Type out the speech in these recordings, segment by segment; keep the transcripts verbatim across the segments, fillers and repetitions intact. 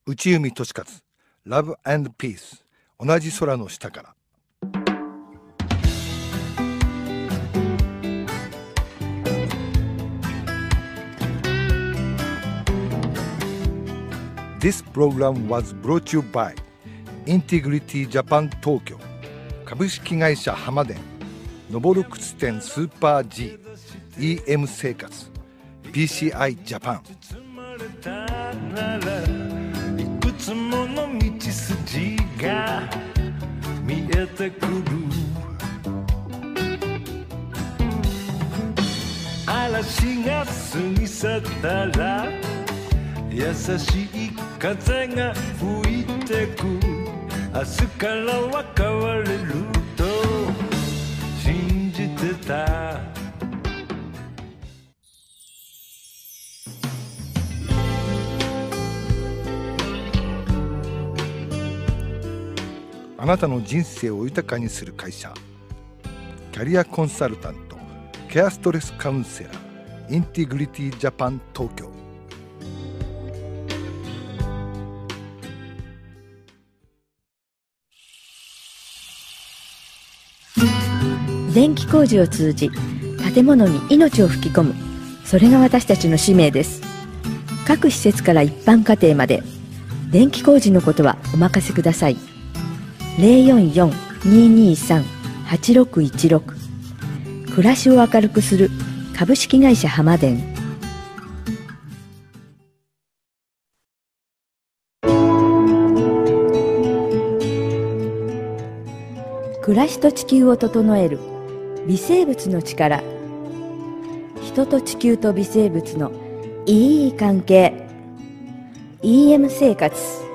内海俊勝、ラブ&ピース、同じ空の下から。This program was brought to you by Integrity Japan Tokyo 株式会社浜電、登る靴店スーパー G、イーエム 生活、ピーシーアイ ジャパン。いくつもの道筋が見えてくる。嵐が過ぎ去ったら優しい風が吹いてく。明日からは変われると信じてた。あなたの人生を豊かにする会社、キャリアコンサルタント、ケアストレスカウンセラー、インテグリティジャパン東京。 電気工事を通じ建物に命を吹き込む、それが私たちの使命です。各施設から一般家庭まで電気工事のことはお任せください。 ゼロよんよん にーにーさん はちろくいちろく、 暮らしを明るくする株式会社浜電。暮らしと地球を整える微生物の力、人と地球と微生物のいい関係、 イーエム 生活。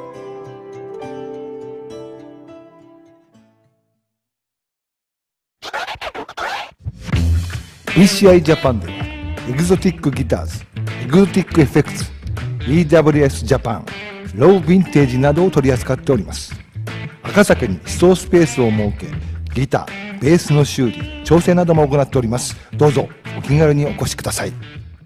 ピーシーアイ ジャパンではエグゾティックギターズ、エグゾティックエフェクツ、 イーダブリューエス ジャパン、ローヴィンテージなどを取り扱っております。赤坂にストースペースを設け、ギター、ベースの修理、調整なども行っております。どうぞお気軽にお越しください。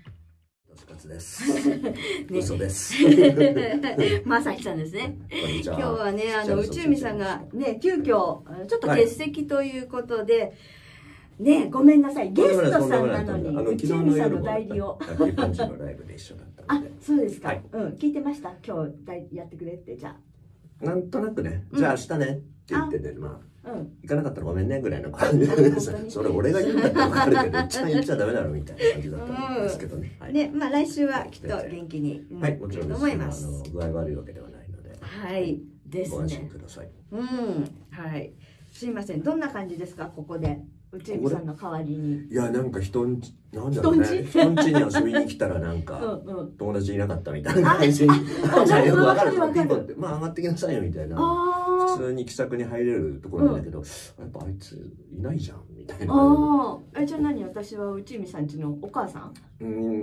嘘です。 まさきさんですね。今日はね、あの内海さんがね、急遽ちょっと欠席ということで、ね、ごめんなさい。ゲストさんなのに内海さんの代理を。 日本人のライブで一緒だったので。 あ、そうですか。うん、聞いてました。今日やってくれってじゃあ。 なんとなくね、じゃあ明日ねって言ってて、まあ行かなかったらごめんねぐらいの感じで、それ俺が言うんだったら分かるけど、一番言っちゃダメだろみたいな感じだったんですけどね。 ね、まあ来週はきっと元気にはい、もちろんです。 思います。 あの具合悪いわけではないので、 はいですね。 ご安心ください。 うん、はい。すいません、どんな感じですかここで。内海さんの代わりに。 いや、なんか人んち、なんだろうね、人んちに遊びに来たらなんか友達いなかったみたいな感じに、じゃあよくわかるかピンポンって、まあ上がってきなさいよみたいな、普通に気さくに入れるところなんだけど、やっぱあいついないじゃんみたいな。 ああ、じゃあ何、私は内海さんちのお母さん？ うん、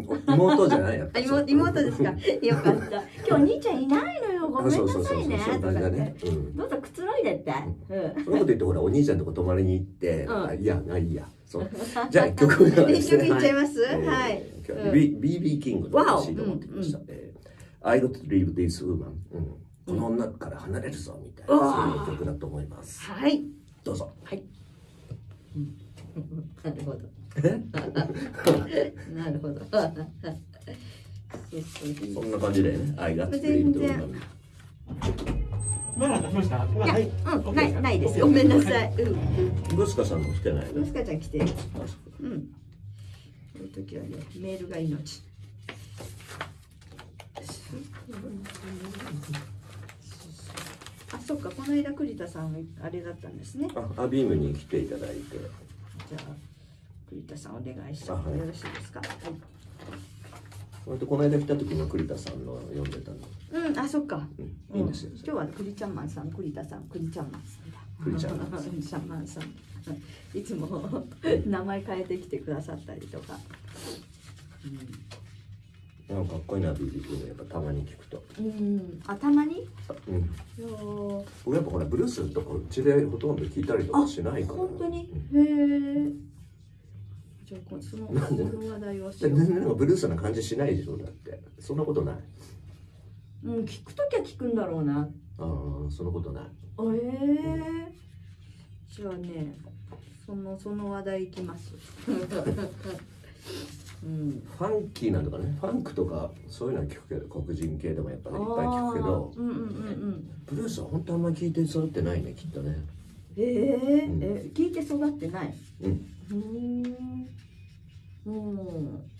妹じゃないやっぱ。 妹妹ですか。よかった。今日お兄ちゃんいないのよ。ごめんなさいね。とかね。どうぞくつろいでって。 そのこと言ってほらお兄ちゃんとこ泊まりに行って、いやいいや。じゃあ一曲目はですね。 一曲いっちゃいます。はい。 ビービーキングの シーディー を持ってきました。I got to leave this woman。この女から離れるぞみたいなそういう曲だと思います。 はい。 どうぞ。 はい。なるほど。なるほど。 そんな感じでね。I got to leave the woman。 まだ出しました。 はい。うん、ない、ないです。ごめんなさい。 うん。ブスカさんも来てない。 ブスカちゃん来てる。うん。こういう時はね、メールが命。あ、そっか、この間栗田さんあれだったんですね。 あ、アビームに来ていただいて。 じゃあ栗田さんお願いします。よろしいですか。はい。 割とこの間来た時の栗田さんの読んでたの。 うん、あ、そっか。 いいんですよ。 今日は栗ちゃんマンさん、栗田さん、栗ちゃんマンさんだ。 栗ちゃんマンさん。 栗ちゃんマンさん。いつも名前変えてきてくださったりとか。 なんかかっこいいな、ビービーキングやっぱたまに聞くと。 うん、あ、たまに。 うん。僕やっぱほらブルースとかうちでほとんど聞いたりとかしないから。 本当に。へえ。じゃあそのその話題をしよう。 全然なんかブルースな感じしないでしょだって。そんなことない。 うん、聞くときは聞くんだろうな。 ああ、そのことない。 ええー、じゃあね、そのその話題いきます。うん、 ファンキーなんとかね、ファンクとかそういうのは聞くけど、黒人系でもやっぱりいっぱい聞くけど、 うんうんうんうん、 ブルースは本当あんまり聞いて育ってないね、きっとね。 えー、うん、え聞いて育ってない。 うん。 うん。うん。な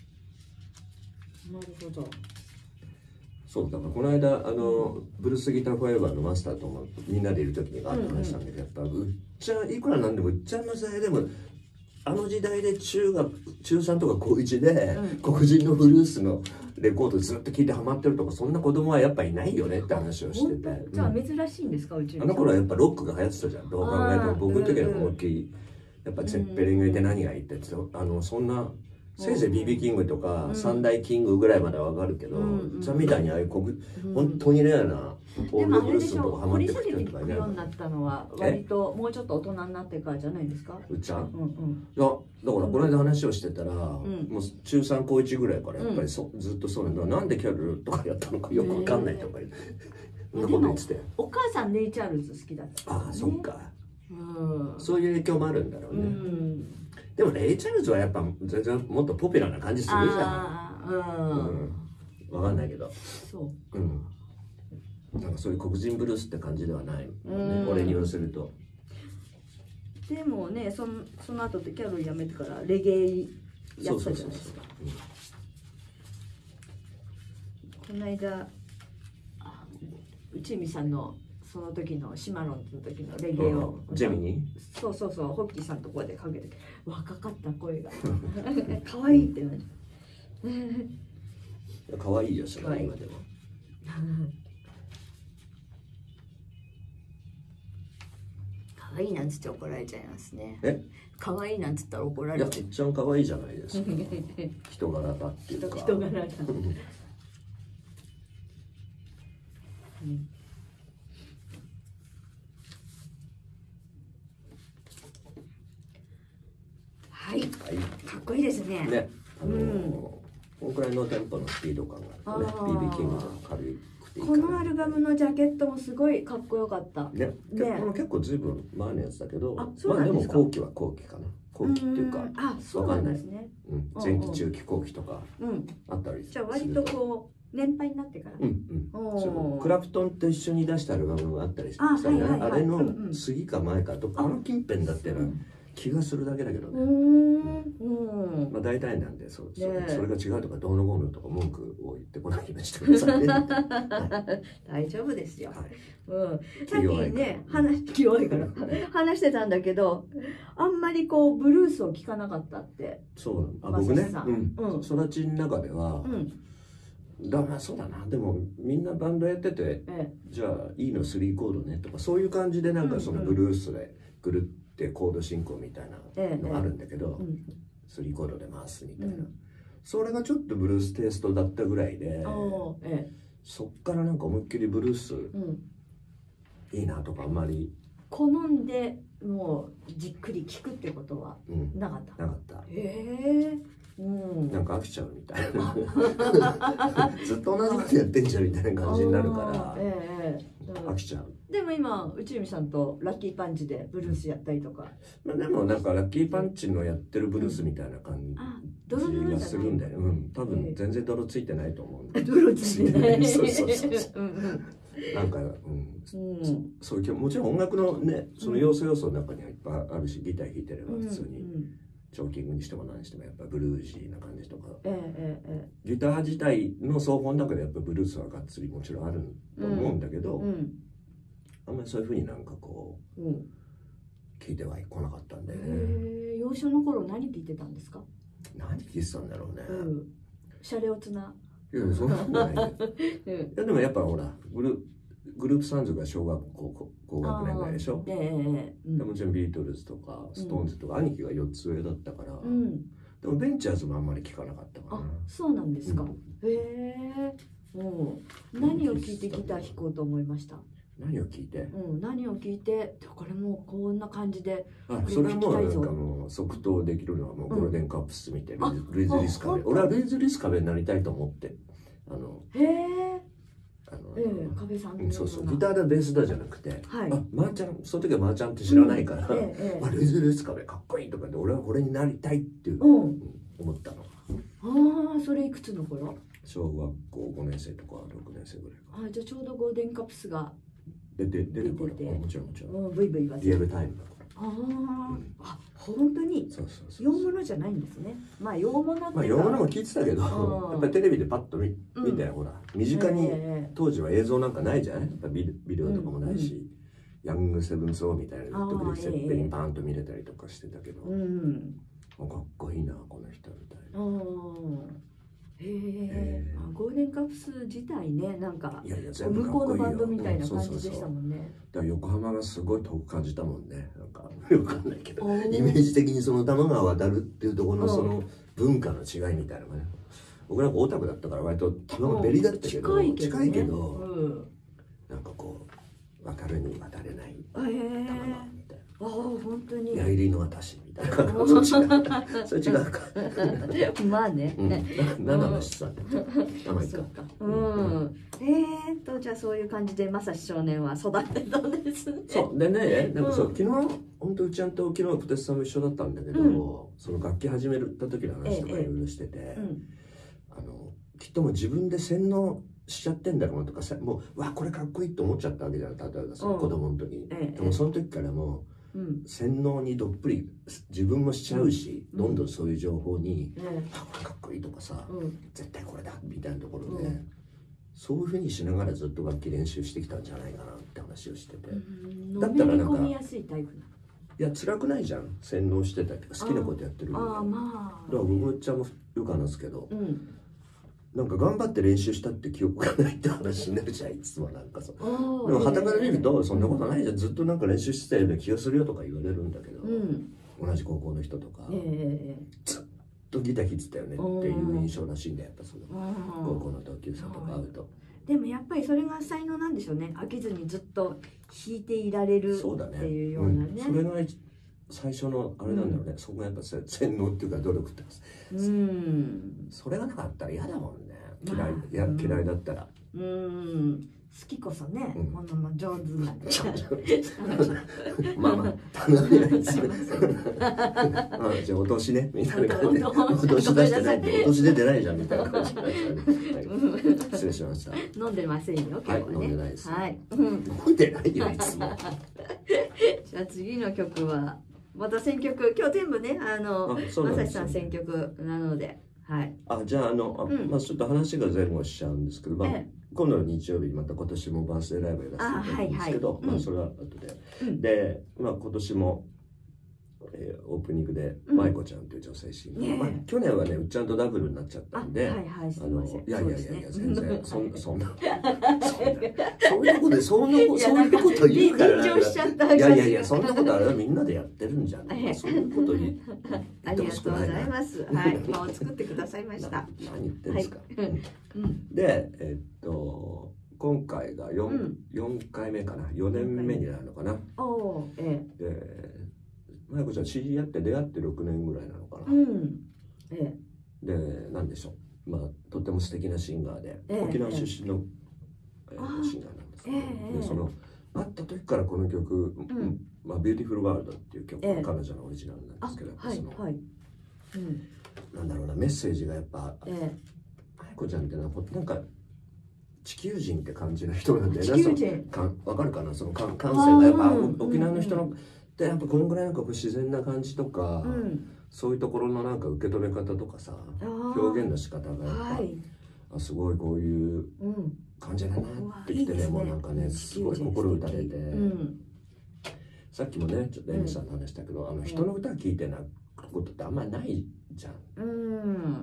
るほど。 そうだからこの間あの、うん、ブルースギターフォーエバーのマスターともみんなでいる時にあって話したんだけど、やっぱうっちゃんいくらなんでもうっちゃんの時代でもあの時代で中学中さんとか高いちで、うん、黒人のブルースのレコードずっと聴いてハマってるとかそんな子供はやっぱいないよねって話をしてて、 じゃあ珍しいんですか、うちあの頃はやっぱロックが流行ってたじゃん。どう考えても僕の時は思いっきりやっぱチェッペリンがいて何がいてってあのそんなせいぜい ビービー キングとか三大キングぐらいまではわかるけど、うちゃんみたいにああいう国本当にレアなオールドブルースのとこハマってくる人とかいない。 ようになったのは割ともうちょっと大人になってからじゃないですか。 うちゃん、うんうん、いやだからこの間話をしてたら、うん、もう中さん高いちぐらいからやっぱりそ、うん、ずっとそうなんだ。なんでキャロルとかやったのかよくわかんないとか言って、そんなこと言ってて。 お母さんレイ・チャールズ好きだった、ね。 ああ、そっか、 うん。 そういう影響もあるんだろうね。うん、でもレイ・チャールズはやっぱ全然もっとポピュラーな感じするじゃん。うん、分かんないけど、 そう、 うん、なんかそういう黒人ブルースって感じではない、ね、俺に言わせると。 でもね、そのその後ってキャロルやめてからレゲエやったじゃないですか。この間内海さんのその時のシマロンの時のレゲエを、 うん、ジェミニーそうそうそう、ホッキーさんとこでかけて若かった声が可愛いって言われて可愛いよ、それは今でも可愛いなんつって怒られちゃいますね。 え、 可愛いなんつったら怒られちゃう。 いや、一番可愛いじゃないですか人柄だっていうか人柄だうん、はい、はい、かっこいいですね。 ね、あのー、うん、このくらいのテンポのスピード感があるね。ビービー キングの軽くていい。 このアルバムのジャケットもすごいかっこよかった。 ね、ね、この結構ずいぶん前のやつだけど、あ、そうなんですか。まあでも後期は後期かな。後期っていうか、 あ、そうなんですね。 うん、前期、中期、後期とかあったりする。 じゃあ割とこう年配になってから。 うんうん。そうクラプトンと一緒に出したアルバムがあったりしたね。あれの次か前かとか、あの近辺だってな気がするだけだけどね。うん。まあ大体なんで、そう、それが違うとかどうのこうのとか文句を言ってこないようにしてくださいね。 大丈夫ですよ。うん。さっきね、話弱いから話してたんだけど、あんまりこうブルースを聴かなかったって。 そう、あ、僕ね、うん、育ちの中では。だからそうだな。でもみんなバンドやってて、じゃあ E のスリーコードねとかそういう感じでなんかそのブルースでぐるってコード進行みたいなのがあるんだけど、スリーコードで回すみたいな、それがちょっとブルーステイストだったぐらいで、そっからなんか思いっきりブルースいいなとかあんまり好んでもうじっくり聴くってことはなかった。 なかった。へえ。うん、 なんか飽きちゃうみたいなずっと同じことやってんじゃんみたいな感じになるから、ええ、飽きちゃう。 でも今内海さんとラッキーパンチでブルースやったりとか、 まあでもなんかラッキーパンチのやってるブルースみたいな感じがするんだよ。うん、多分全然泥ついてないと思うんだ。 泥ついてない。 そうそうそうそうなんか、うん、そういうもちろん音楽のねその要素要素の中にはいっぱいあるし、ギター弾いてれば普通にチョーキングにしても何してもやっぱブルージーな感じとか、ええええ、ギター自体の奏法の中でやっぱブルースはがっつりもちろんあると思うんだけど、うんうん、あんまりそういうふうになんかこう、うん、聞いてはいこなかったんでね。 へえ、幼少の頃何聞いてたんですか？ 何聞いてたんだろうね。うん、 シャレオツな。 いやそんなことないね。うん、いやでもやっぱほらグルグループサウンズが小学校高学年ぐらいでしょ。ええうん、でもちろんビートルズとかストーンズとか、うん、兄貴がよっつ上だったから、うん、でもベンチャーズもあんまり聞かなかったかな。あ、 そうなんですか。うん、へえ。もう何を聞いてギター弾こうと思いました？ 何を聞いて、 うん、何を聞いてこれもうこんな感じで、 あ、それもなんかもう即答できるのはもうゴールデンカップス見て、うん、ルイズ・リスカベ、俺はルイズ・リスカベになりたいと思って、あのへえ、 あの、 ええ、壁さんの。 そうそう、ギターだベースだじゃなくて、 はい、 あ、マーチャン、その時はマーチャンって知らないから、 ええ、 あ、レズレス壁かっこいいとかで、俺はこれになりたいっていう、 うん、 思ったの。 ああ、それいくつの頃？ 小学校ごねん生とかろくねん生ぐらいか。 あ、じゃあちょうどゴールデンカプスがでで出る頃、 出てて、 もちろんもちろん。 うん、ブイブイ言わせて。 リアルタイムだから。 ああ、あ、本当に。 そうそうそう。 洋物じゃないんですね。まあ洋物っていうか。 まあ洋物も聞いてたけど、やっぱりテレビでパッと見見て、ほら身近に当時は映像なんかないじゃない。やっぱビビデオとかもないし、ヤングセブンスオーみたいな時々セッペリンパーンと見れたりとかしてたけど、かっこいいなこの人みたいな。へえ、 ゴールデンカプス自体ね、なんかいやいや向こうのバンドみたいな感じでしたもんね。 だから横浜がすごい遠く感じたもんね。なんかよくわかんないけど、イメージ的にその多摩川渡るっていうところのその文化の違いみたいなのがね。僕なんか大田区だったから割と多摩川ベリだったけど、近いけど、なんかこう渡るに渡れない多摩川みたいな。 ああ、本当に。 やいりの私みたいな。そっちが、それ違うか。 まあね。 何の話したんだ。名前か。 うん。えっと、じゃあ、そういう感じで、まさし少年は育ってたんですね。 そう、でね、なんかそう、昨日、本当うちゃんと昨日小鉄さんも一緒だったんだけど。その楽器始めた時の話とかいろいろしてて。あの、きっともう自分で洗脳しちゃってんだろうなとかさ、もう、わ、これかっこいいって思っちゃったわけじゃん。例えばさ、子供の時に。でも、その時からもう。洗脳にどっぷり自分もしちゃうし、どんどんそういう情報に「あ、これかっこいい」とかさ「絶対これだ」みたいなところで、そういうふうにしながらずっと楽器練習してきたんじゃないかなって話をしてて、 だったらなんかいや辛くないじゃん、洗脳してたけど好きなことやってるんだから。だから僕ちゃんもよく話すけど、なんか頑張って練習したって記憶がないって話になるじゃん、いつもなんかさ。でも傍から見るとそんなことないじゃん、ずっとなんか練習してたような気がするよとか言われるんだけど、同じ高校の人とかずっとギター弾いてたよねっていう印象らしいんだよ、やっぱその高校の同級生とか会うと。 でもやっぱりそれが才能なんでしょうね。飽きずにずっと弾いていられるっていうようなね。 それが最初のあれなんだろうね、そこがやっぱ洗脳っていうか努力ってそれがなかったら嫌だもんね。嫌い、いや嫌いだったら。 うん、好きこそね、こんなの上手なんで。 まあまあ頼みないです。じゃあお通しねみたいな感じで、お通し出してないってお通し出てないじゃんみたいな感じになっちゃう。失礼しました。 飲んでませんよ今日はね。 飲んでないです。 はい。 飲んでないよいつも。 じゃあ次の曲は。また選曲、今日全部ね、あの、まさしさん選曲なので、はい。 あ、じゃあ、あの、うん、まあ、ちょっと話が前後しちゃうんですけど、まあ、ええ、今度の日曜日にまた今年もバースデーライブやらせていただくんですけど、まあ、それは後で。うん、で、まあ、今年も。えー、オープニングで舞子ちゃんという女性シンガー、まあ去年はねうっちゃんとダブルになっちゃったんで、あのいやいやいやいや全然そんそんなそういうことでそんなそういうこと言うからいやいやいやそんなことあれはみんなでやってるんじゃん。そういうこと言ってほしくないな。 ありがとうございます。はい、場を作ってくださいました。 何言ってんですか。でえっと今回が四四回目かな、四年目になるのかな。 おお、ええ。舞子ちゃん知り合って出会ってろくねんぐらいなのかな。 うん、ええ、で何でしょう、まあとても素敵なシンガーで、ええ、沖縄出身の、えええ、シンガーなんですけど、え、でその会った時からこの曲「うん、まあ、ビューティフルワールド」っていう曲は彼女のオリジナルなんですけど、やっぱその、はいうん、なんだろうなメッセージがやっぱ舞子ちゃんってのはなんか地球人って感じの人なんで、 地球人かわかるかな、その感感性がやっぱ沖縄の人のでやっぱこのぐらいなんか自然な感じとか、うん、そういうところのなんか受け止め方とかさ表現の仕方がやっぱ、はい、あすごいこういう感じだなってきてね、うん、もうなんかねすごい心打たれて、うん、さっきもねちょっとエミさんの話したけど、うん、あの人の歌聞いて泣くことってあんまりないじゃん。うん、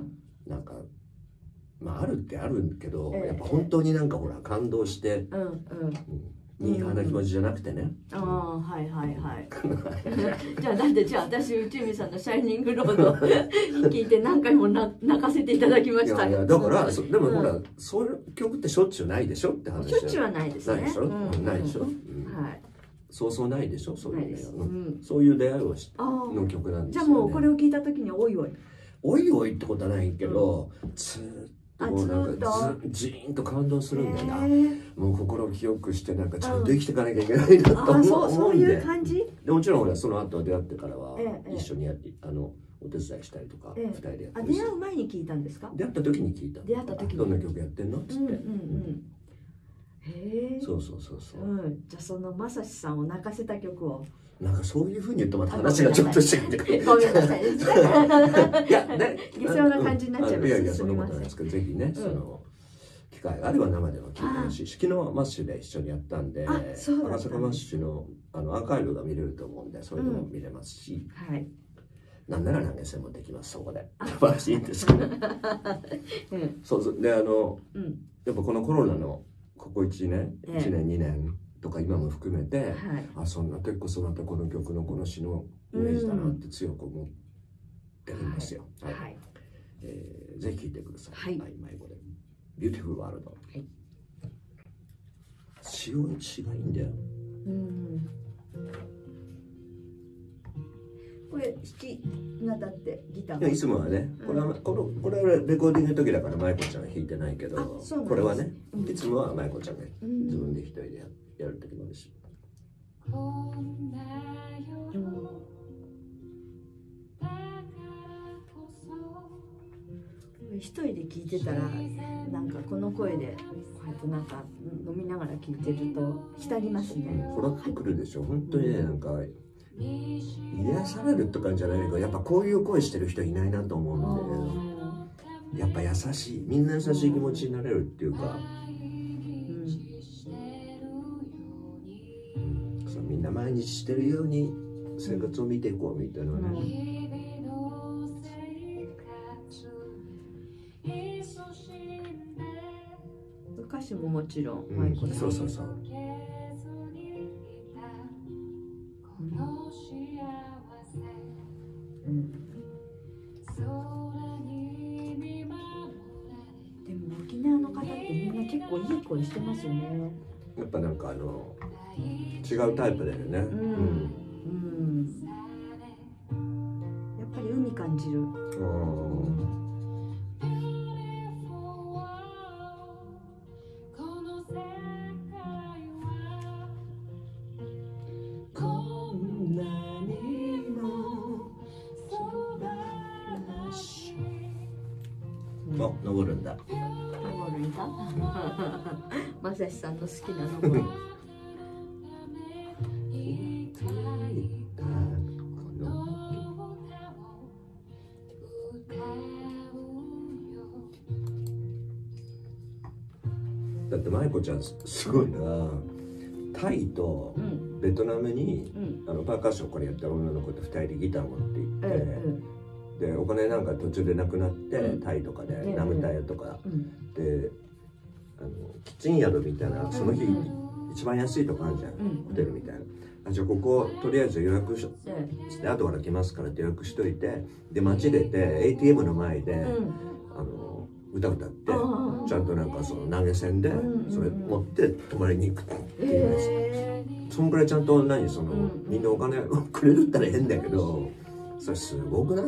なんかまああるってあるけど、えー、やっぱ本当になんかほら感動して。うんうんミーハーな気持ちじゃなくてね。 ああ、はいはいはい。じゃあだってじゃあ私内海さんのシャイニングロード聞いて何回もな泣かせていただきました。 いやいやだからでもほらそういう曲ってしょっちゅうないでしょって話。 しょっちゅうはないですね。 ないでしょ。ないでしょ。はい。そうそうないでしょ。そういうそういう出会いをしの曲なんですよね。 じゃあもうこれを聞いた時においおい。 おいおいってことはないけど、ずっもうなんかずじーんと感動するんだよな。もう心を清くしてなんかちゃんと生きていかなきゃいけないなと思うそういう感じで、もちろん俺はその後出会ってからは一緒にやってあのお手伝いしたりとか二人でやってるし。 出会う前に聞いたんですか？ 出会った時に聞いた。 出会った時にどんな曲やってんのっつって。へえ。 そうそうそうそう。 じゃあそのまさしさんを泣かせた曲を。 なんかそういうふうに言うとまた話がちょっとしてきてごめんなさい。いやね、 下世話な感じになっちゃいます。 いやいやそんなことないですけど、ぜひねその機会があれば生では聞いてほしいし、昨日マッシュで一緒にやったんで、赤坂マッシュのあのアーカイブが見れると思うんで、それでも見れますし、なんなら投げ銭もできますそこで。素晴らしいんですけど。そうそうであのやっぱこのコロナのここいちねん、いちねんにねん。とか今も含めて、はい、あそんな結構その後この曲のこの詩のイメージだなって強く思ってるんですよ。はい。はい、えー、ぜひ聴いてください。はい。はい、迷子でビューティフルワールド。はい。詩を詩がいいんだよ。うん。 これ弾き語ってギター。 いやいつもはね、これはこのこれはレコーディングの時だから舞子ちゃんは弾いてないけど、これはね、いつもは舞子ちゃんが自分で一人でやって。やる時もあるし。 一人で聞いてたらなんかこの声でこうやってなんか飲みながら聞いてると浸りますね。 ほらっとくるでしょ。本当にね、なんか癒されるとかじゃないけど、やっぱこういう声してる人いないなと思うんで、やっぱ優しい、みんな優しい気持ちになれるっていうか。みんな毎日してるように生活を見ていこうみたいなね。 歌詞ももちろん、 うん、そうそうそう。 うん、でも沖縄の方ってみんな結構いい声してますよね。 やっぱなんかあの違うタイプだよね。うん。うん、 やっぱり海感じる。うん。 あ、登るんだ。 登るんだ。まさしさんの好きな登る。 だって舞子ちゃんすごいな。タイとベトナムに、うん、あのパーカッションこれやった女の子とふたりでギター持って行って、うんうん、でお金なんか途中でなくなって、うん、タイとかで、うん、ナムタイとか、うん、であのキッチン宿みたいなその日、うん、一番安いとこあるじゃん、うん、ホテルみたいな。あ、じゃあこことりあえず予約し、うん、して後から来ますからって予約しといて、で街出て エーティーエム の前で、うん、あの歌歌ってちゃんとなんかその投げ銭でそれ持って泊まりに行くっていうやつ、えー、そんくらいちゃんと何その、うん、みんなお金くれるったら変だけどそれすごくない？うん、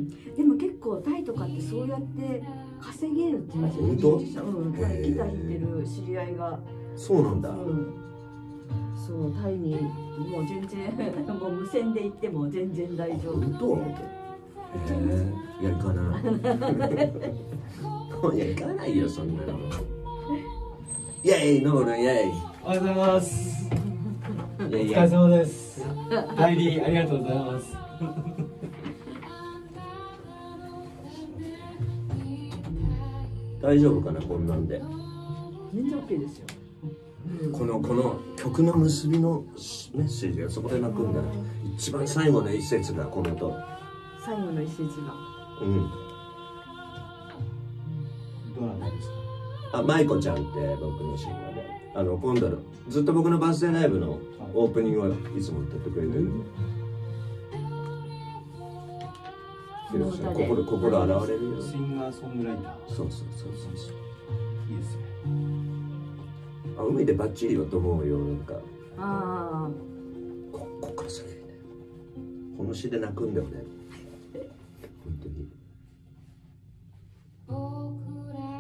でも結構タイとかってそうやって稼げるって言いますよね。 本当？ うん、タイギター弾いてる知り合いが。 そうなんだ。うん、 そうタイにもう全然もう無線で行っても全然大丈夫。 本当？えー、いや行かない。いや行かないよそんなの。イェイノールイェイ。 おはようございます。お疲れ様です。帰りありがとうございます。 大丈夫かなこんなんで。 全然 OK ですよ。 このこの曲の結びのメッセージがそこで泣くんだよ。一番最後の一節がこのと。 最後の一節が。うん。 どなたですか？ あ、舞子ちゃんって僕のシンガーで、あの今度のずっと僕のバースデーライブのオープニングをいつも歌ってくれてる。心心洗われるよ。 シンガーソングライター。 そうそうそうそう。 いいですね。 あ、海でバッチリよと思うよなんか。 ああ。 ここから先ね。この詩で泣くんだよね。本当に。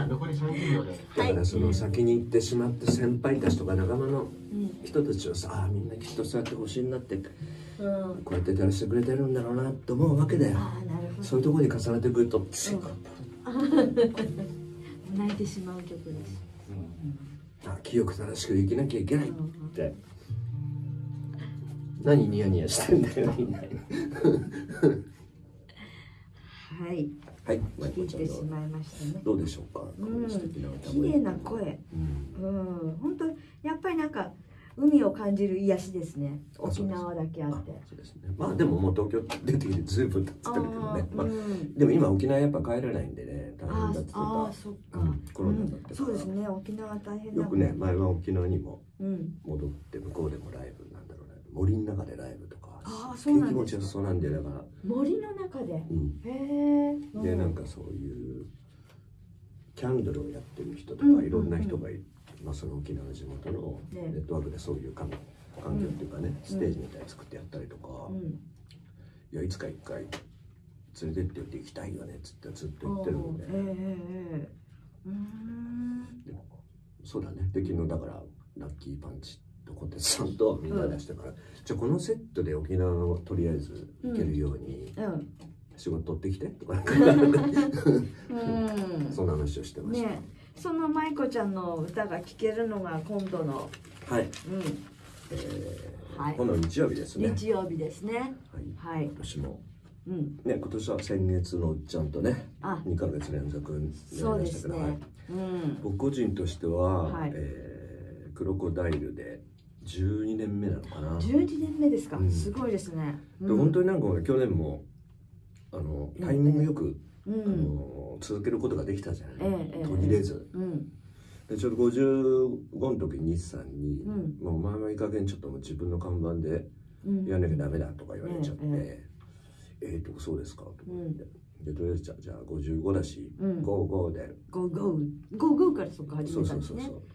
残りさんじゅうびょうで。 だからその先に行ってしまって先輩たちとか仲間の人たちはさ、ああみんなきっとそうやって星になってこうやってやらせてくれてるんだろうなと思うわけだよ。そういうところに重ねてくるとつい泣いてしまう曲です。 あ、清く正しく生きなきゃいけないって。何ニヤニヤしてんだよ。 はい。 はい、 聞いてしまいましたね。 どうでしょうか。 うん、綺麗な声。うん、本当やっぱりなんか海を感じる癒しですね。沖縄だけあって。 そうですね。まあでももう東京出てきてずいぶん経ってたけどね。まあでも今沖縄やっぱ帰れないんでね、大変だってた。 ああ、そっか。 コロナだって。 そうですね。沖縄大変だ。 よくね、前は沖縄にも戻って向こうでもライブなんだろうね。森の中でライブとか。 ああ、そうなんですか。 気持ちよさそうなんでだから。 森の中で。へえ。でなんかそういうキャンドルをやってる人とかいろんな人がいる。まあその沖縄の地元のネットワークでそういう環境っていうかね、ステージみたいに作ってやったりとか、いやいつか一回連れてってって行きたいよねっつってずっと言ってるので、そうだね。で昨日だからラッキーパンチと小鉄さんとみんな出したから、じゃあこのセットで沖縄をとりあえず行けるように仕事取ってきてとかそんな話をしてました。 その舞子ちゃんの歌が聴けるのが今度のはい、うん、えーはい、今度日曜日ですね。 日曜日ですね。 はい。はい、今年も、うん、ね今年は先月のおっちゃんとね、にかげつ連続になりましたけど、はい、うん、僕個人としては、はい、えー、クロコダイルでじゅうにねんめなのかな。 じゅうにねんめですか。うん、すごいですね。 で本当になんか去年もあのタイミングよく、うん、あの続けることができたじゃない、ええ、途切れず、うん、でちょうどごじゅうごの時に日産に、うん、もう前々いい加減ちょっともう自分の看板でやんなきゃダメだとか言われちゃって、えええー、とそうですかと思って、うん、でとりあえずじゃじゃあごじゅうごだし、うん、ゴーゴーでゴーゴーゴーゴーからそこ始めたんですね。そうそうそうそう。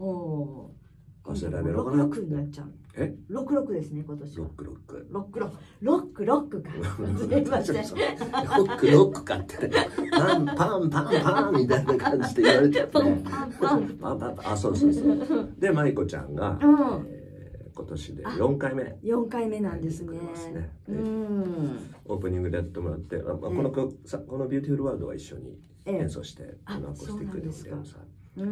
おーろくろくになっちゃう。 え？ ろくろくですね今年は。 ロックロック。 ロックロックロックロックか。すみません。 ロックロックかってパンパンパンパンみたいな感じで言われちゃって。パンパンパンパンパンパン。あそうそうそう。で舞子ちゃんが今年でよんかいめ。 よんかいめなんですね。 うん。オープニングでやってもらって、このこのビューティフルワールドは一緒に演奏してこのアコースティックでやるさ。うん。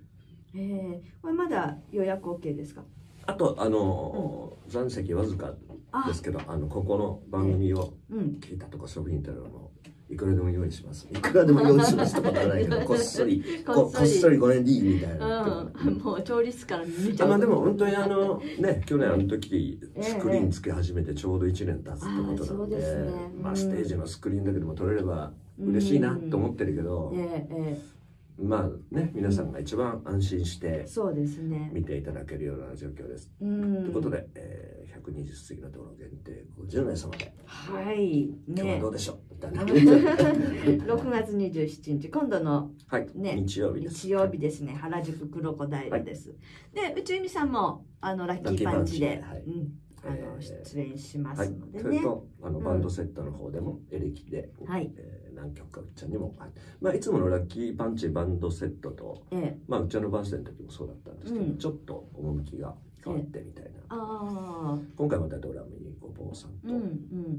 ええ、これまだ予約 OK ですか？ あとあの、うん、残席わずかですけど、あのここの番組を聞いたとかそういうふうに言ったらもういくらでも用意します。いくらでも用意しますとかならないけど、こっそりこっそりごねんでいいみたいな。 うん、もう調理室から見ちゃう。 まあでも本当にあのね去年あの時スクリーンつけ始めてちょうどいちねん経つってことなので、まあステージのスクリーンだけでも撮れれば嬉しいなと思ってるけど。ええ。まあね、皆さんが一番安心して見ていただけるような状況です。ということで、えー、ひゃくにじゅっ席のところ限定ごじゅうめいさまで。 はい。 今日はどうでしょう。ろくがつにじゅうしちにち、今度の、 ね、日曜日です。 日曜日ですね。原宿クロコダイルです。で、内海さんもあのラッキーパンチで、あの出演しますのでね。それとあのバンドセットの方でもエレキで。はい。何曲かうっちゃんにも、まあ、いつものラッキーパンチバンドセットと、ええ、まあうっちゃんのバースデーの時もそうだったんですけど、うん、ちょっと趣が変わってみたいな、ええ、あ今回またドラムにごぼうさんと、うんうん、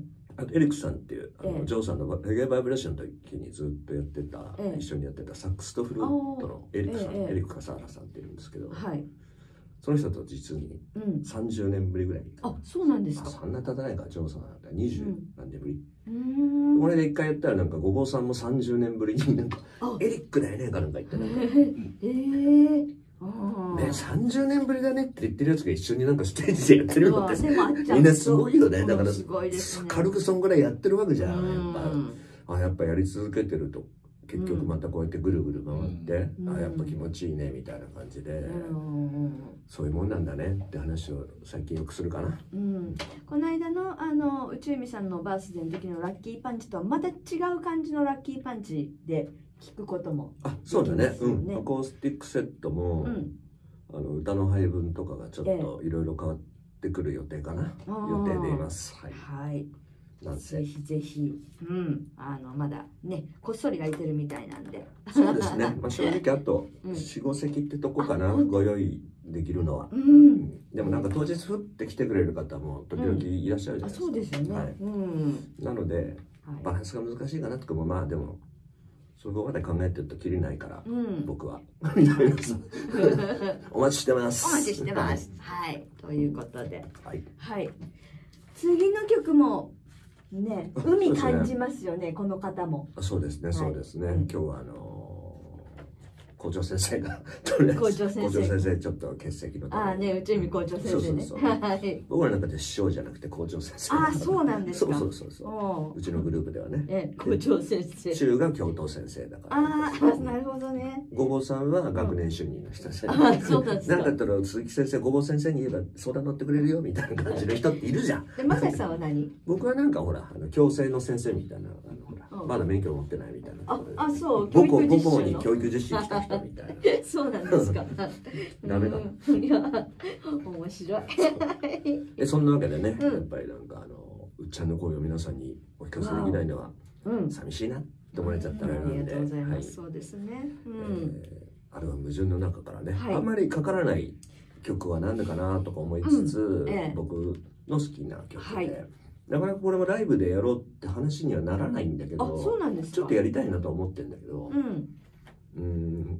あとエリックさんっていうあの、ええ、ジョーさんのレゲエバイブレーションの時にずっとやってた、ええ、一緒にやってたサックスとフルートのエリックさん、ええ、エリック笠原さんっていうんですけど、はい、その人と実にさんじゅうねんぶりぐらい、 うん、あそうなんですか。 そんな経たないかジョーさんだったらにじゅうなんでぶり、これで一回言ったらなんかごぼうさんもさんじゅうねんぶりになんかエリックだよねかなんか言ってね、えー、ねさんじゅうねんぶりだねって言ってるやつが一緒になんかステージでやってるのってみんなすごいよね。だから軽くそんぐらいやってるわけじゃん。やっぱあやっぱやり続けてると結局またこうやってぐるぐる回って、うん、あやっぱ気持ちいいねみたいな感じで、うん、そういうもんなんだねって話を最近よくするかな、 うん、この間のあの内海さんのバースデーの時のラッキーパンチとはまた違う感じのラッキーパンチで聞くこともできますよね。あそうだね、うん、アコースティックセットも、うん、あの歌の配分とかがちょっといろいろ変わってくる予定かな、えー、予定でいます。はい、はいなんぜひぜひ、うん、あのまだねこっそり空いてるみたいなんで。 そうですね、まあ、正直あとよん、ご席ってとこかな、ご用意できるのは、 うん、 でもなんか当日ふって来てくれる方も時々いらっしゃるじゃないですか、 そうですよね、はい、うん、 なのでバランスが難しいかなとかも、まあでもそこまで考えてるときりないから、うん、僕はお待ちしてます。 お待ちしてます。はい、ということで、はい、はい、次の曲もね、海感じますよね、この方も。 そうですね、そうですね。今日はあの校長先生が校長先生ちょっと欠席のために。 ああね、内海校長先生ね。 僕らの中で師匠じゃなくて校長先生。 ああ、そうなんですか。 そうそうそう。うちのグループではね。 え、校長先生。 中が教頭先生だから。 ああ、なるほどね。 ごぼうさんは学年主任の人ですね。 ああ、そうなんですか。 なんだったら鈴木先生、ごぼう先生に言えば相談乗ってくれるよみたいな感じの人っているじゃん。 で、まさしさんは何？ 僕はなんかほら、あの矯正の先生みたいな、あのほら、まだ免許持ってないみたいな。 あ、あ、そう。 母校母校に教育実習来た人みたいな。 そうなんですか。 ダメだ。 いや、面白い。 え、そんなわけでね、やっぱりなんかあのうっちゃんの声を皆さんにお聞かせできないのは寂しいなって思われちゃったらなんで。ありがとうございます。そうですね。あれは矛盾の中からね、あんまりかからない曲はなんでかなとか思いつつ、僕の好きな曲で。なかなかこれもライブでやろうって話にはならないんだけど、ちょっとやりたいなと思ってるんだけど、うん、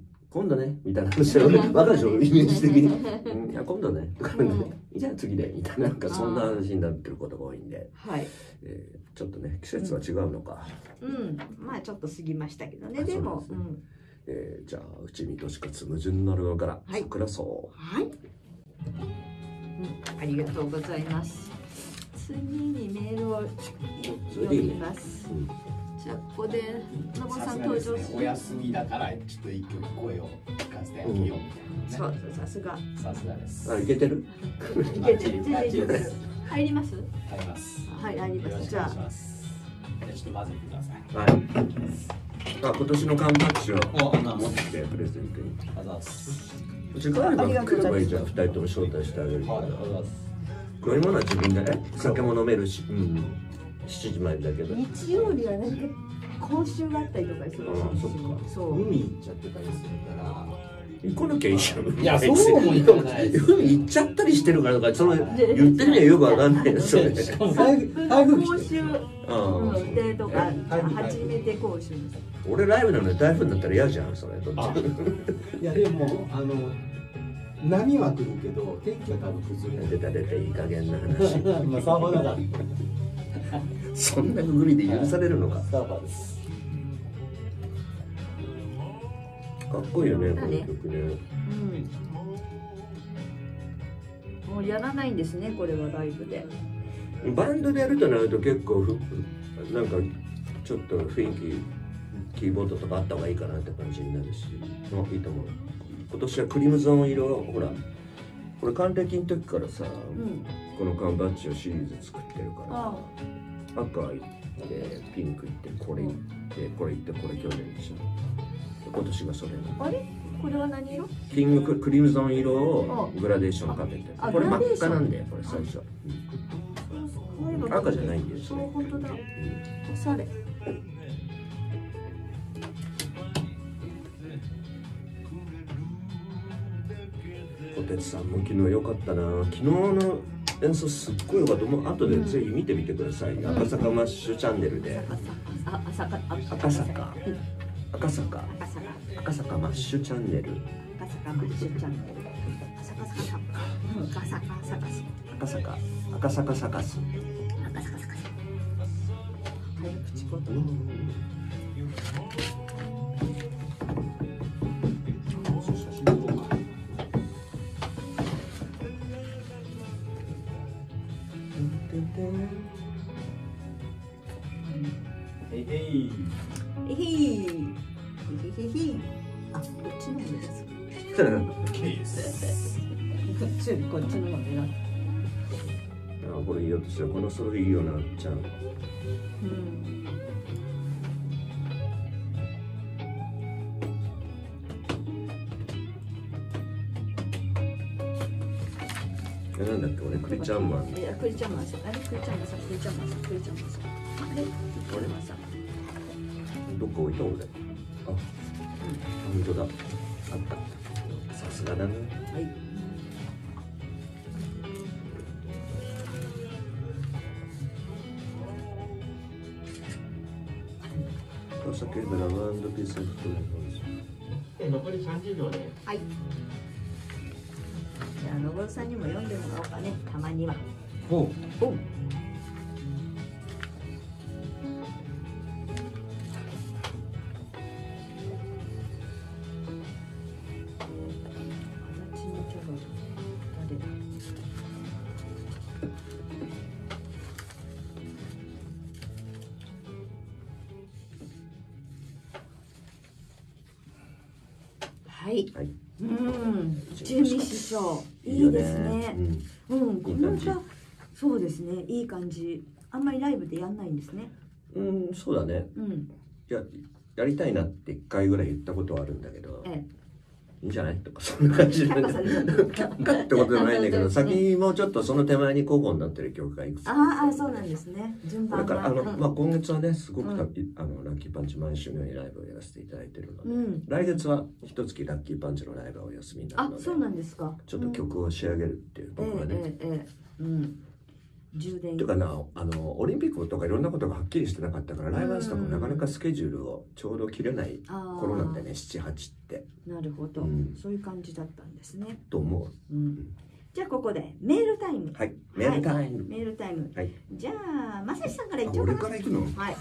今度ねみたいな話を分かるでしょ、イメージ的に。いや今度ねとかね、じゃあ次でみたいな、なんかそんな話になってることが多いんで、ちょっとね季節は違うのか。 うん、まあちょっと過ぎましたけどね。でも、 じゃあ内海俊勝矛盾のルから桜草。 はい。ありがとうございます。次にメールを読みます。じゃあここでのぼさん登場する。 お休みだからちょっと一曲声を聞かせてあげようみたいな。 そうそう、さすが。 さすがです。 あ、いけてる？ いけてる。全然いいです。入ります？ 入ります。 はい、入ります。じゃあ。 ちょっと混ぜてください。 はい。あ、今年の缶バッジを持ってきてプレゼントに。 あざす。 うちから来ればいいじゃん。二人とも招待してあげるから。こういうものは自分でね、酒も飲めるし、うん、しちじまでだけど。 日曜日はなんか講習があったりとかする。 あ、そっか。 そう。海行っちゃってたりするから。 行かなきゃいいじゃん。 いや、そうもいかない。 海行っちゃったりしてるからとか、その言ってみりゃよくわかんないよ。それ。 しかも講習、うん、でとか初めて講習。 俺ライブなのに台風になったら嫌じゃん、それ。どっち。 いやでもあの。波は来るけど天気は多分崩れない。 出た出た、いい加減な話。 まあサーファーだから。 そんな海で許されるのか。 サーファーです。 かっこいいよね、この曲ね。 うん。もうやらないんですね、これはライブで。 バンドでやるとなると結構ふなんかちょっと雰囲気キーボードとかあった方がいいかなって感じになるし、あ、いいと思う。今年はクリムゾン色、ほらこれ還暦の時からさ、うん、この缶バッジをシリーズ作ってるから、赤いってピンクいってこれいってこれいってこれ去年でしょ。今年がそれ。 あれこれは何色？ キングクリムゾン色をグラデーションかけて、これ真っ赤なんだよ、これ最初。赤じゃないんだよ。 そう、本当だ。おしゃれ。 小鉄さんも昨日良かったな。昨日の演奏すっごい良かった。もう後でぜひ見てみてください。赤坂マッシュチャンネルで。赤坂赤坂赤坂赤坂マッシュチャンネル。 赤坂マッシュチャンネル。赤坂サカス。赤坂赤坂サカス。 赤坂サカス。早口言葉。 えいえいえいえいえあ、こっちの方です。こっちこっちの方でな。 あ、これいいよとしたらこのソロいいよなっちゃう。うん。 え、なんだっけ、俺クリちゃんマン。 いや、クリちゃんマンさん、あれクリちゃんマンさん、クリちゃんマンさん、クリちゃんマンさん。あれ、クリちゃんマンさん。 どこ置いた俺。あ、本当だ。あった。さすがだね。 はい。 川崎ラブ&ピースエフトえ、残りさんじゅうびょうで。 はい。じゃあ、のぼるさんにも読んでもらおうかね、たまには。 おう。 おう。はい。はい。うん。準備師匠。いいですね。うん。うん。この歌。そうですね。いい感じ。あんまりライブでやんないんですね。 うん、そうだね。 うん。 や、やりたいなって一回ぐらい言ったことはあるんだけど。 ええ。 いいんじゃないとかそんな感じで却下ってことじゃないんだけど、先もちょっとその手前に候補になってる曲がいくつかああ、そうなんですね。順番が。だからあの、 うん、 まあ今月はねすごくた、うん、あのラッキーパンチ毎週のようにライブをやらせていただいてるので、うん、来月は一月ラッキーパンチのライブをお休みになるので、 あ、そうなんですか。 ちょっと曲を仕上げるっていう僕はね。 ええええうん。充電。 というかな、あのオリンピックとかいろんなことがはっきりしてなかったからライブハウスとかもなかなかスケジュールをちょうど切れない頃なんでね、なな、はちって。 なるほど、うん、そういう感じだったんですね。 と思う。 うん、じゃあここでメールタイム。 はい、メールタイム。 はい、メールタイム。 はい、 じゃあまさしさんから行っちゃおうかな。 俺から行くの？ はい。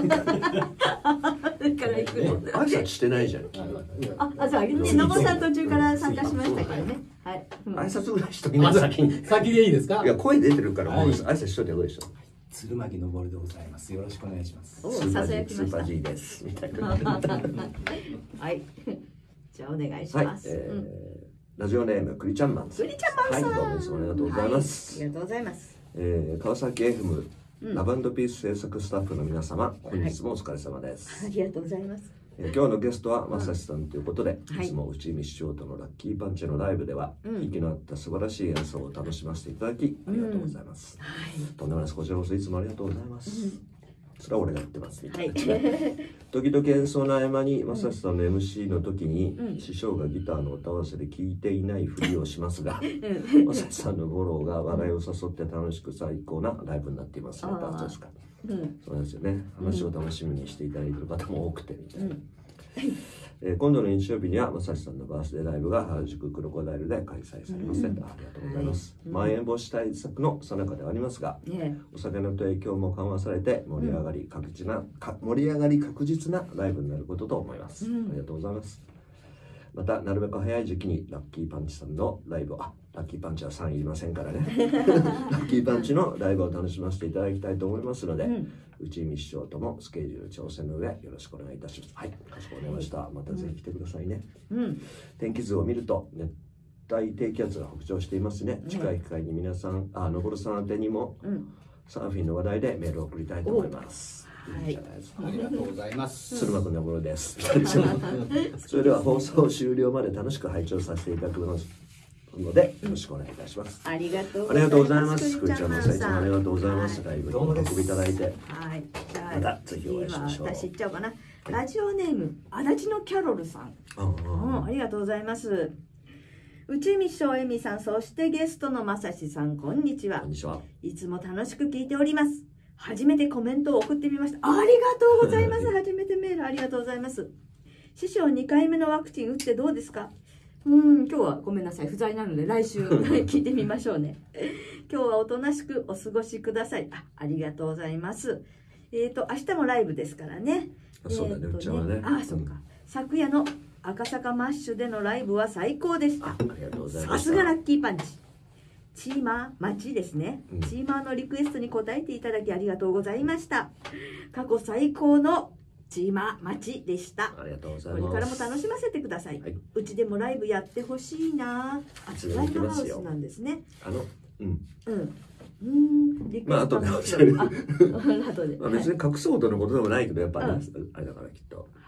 俺から行くの。 挨拶してないじゃん。 あ、あ、そうね、のぼさん途中から参加しましたからね。はい。 挨拶ぐらいしときな先に。 先でいいですか？ いや声出てるからもう挨拶しといてどうでしょう。 鶴巻のぼるでございます。よろしくお願いします。 お、ささやきました。 スーパー G ですみたいな。 はい。じゃあお願いします。 ラジオネームクリちゃんマン。 クリちゃんマンさん。 はい、どうもいつもありがとうございます。 ありがとうございます。 えー、川崎 エフエム、うん、ラブ&ピース制作スタッフの皆様、本日もお疲れ様です。 はい、ありがとうございます。 えー、今日のゲストはまさしさんということで、うん、いつも内海師匠とのラッキーパンチのライブでは、うん、息の合った素晴らしい演奏を楽しませていただきありがとうございます。うん、はい、とんでもないです。こちらこそいつもありがとうございます。うん、それは俺がやってますみたいな、ね。はい、時々演奏の合間にまさしさんの エムシー の時に、うん、師匠がギターの音合わせで聴いていないふりをしますが、うん、まさしさんのフォローが笑いを誘って楽しく最高なライブになっていますね。どうですか？うん、そうですよね。話を楽しみにしていただいている方も多くてみたいな。うんえー、今度の日曜日にはまさしさんのバースデーライブが原宿クロコダイルで開催されます、うん、ありがとうございます、はい、まん延防止対策の最中ではありますが、ね、お酒の提供も緩和されて盛り上がり確実な、うん、盛り上がり確実なライブになることと思います、うん、ありがとうございます。またなるべく早い時期にラッキーパンチさんのライブをあラッキーパンチはさんいりませんからねラッキーパンチのライブを楽しませていただきたいと思いますので、うん、内海師匠ともスケジュール調整の上よろしくお願いいたします。はい、かしこまりました。またぜひ来てくださいね、うん、天気図を見ると熱帯低気圧が北上していますね。近い機会に皆さんあのぼるさん宛てにも、うん、サーフィンの話題でメールを送りたいと思います。 はい、ありがとうございます。 鶴巻のものです。それでは放送終了まで楽しく拝聴させていただくのでよろしくお願いいたします。 ありがとうございます。くりちゃんもさいつもありがとうございます。ライブにお運びいただいて、はい、またぜひお会いしましょう。 私言っちゃおうかな。ラジオネーム足立のキャロルさん。ありがとうございます。内海師匠、えみさん、そしてゲストのまさしさん、こんにちは。 こんにちは。 いつも楽しく聞いております。初めてコメントを送ってみました。ありがとうございます。初めてメールありがとうございます。師匠にかいめのワクチン打ってどうですか？うん、今日はごめんなさい。不在なので来週聞いてみましょうね。今日はおとなしくお過ごしください。あ、ありがとうございます。えっと、明日もライブですからね。 そうだね、うちはね。 あ、そうか。昨夜の赤坂マッシュでのライブは最高でした。 ありがとうございます。 さすがラッキーパンチ。チーマー待ちですね、うん、チーマーのリクエストに応えていただきありがとうございました。過去最高のチーマー待ちでした。 ありがとうございます。 これからも楽しませてください、はい、うちでもライブやってほしいな。あ、ライブハウスなんですね。 あのうんうんうんリクエストまあ後でまあ別に隠そうとのことでもないけどやっぱり、うん、あれだからきっとはい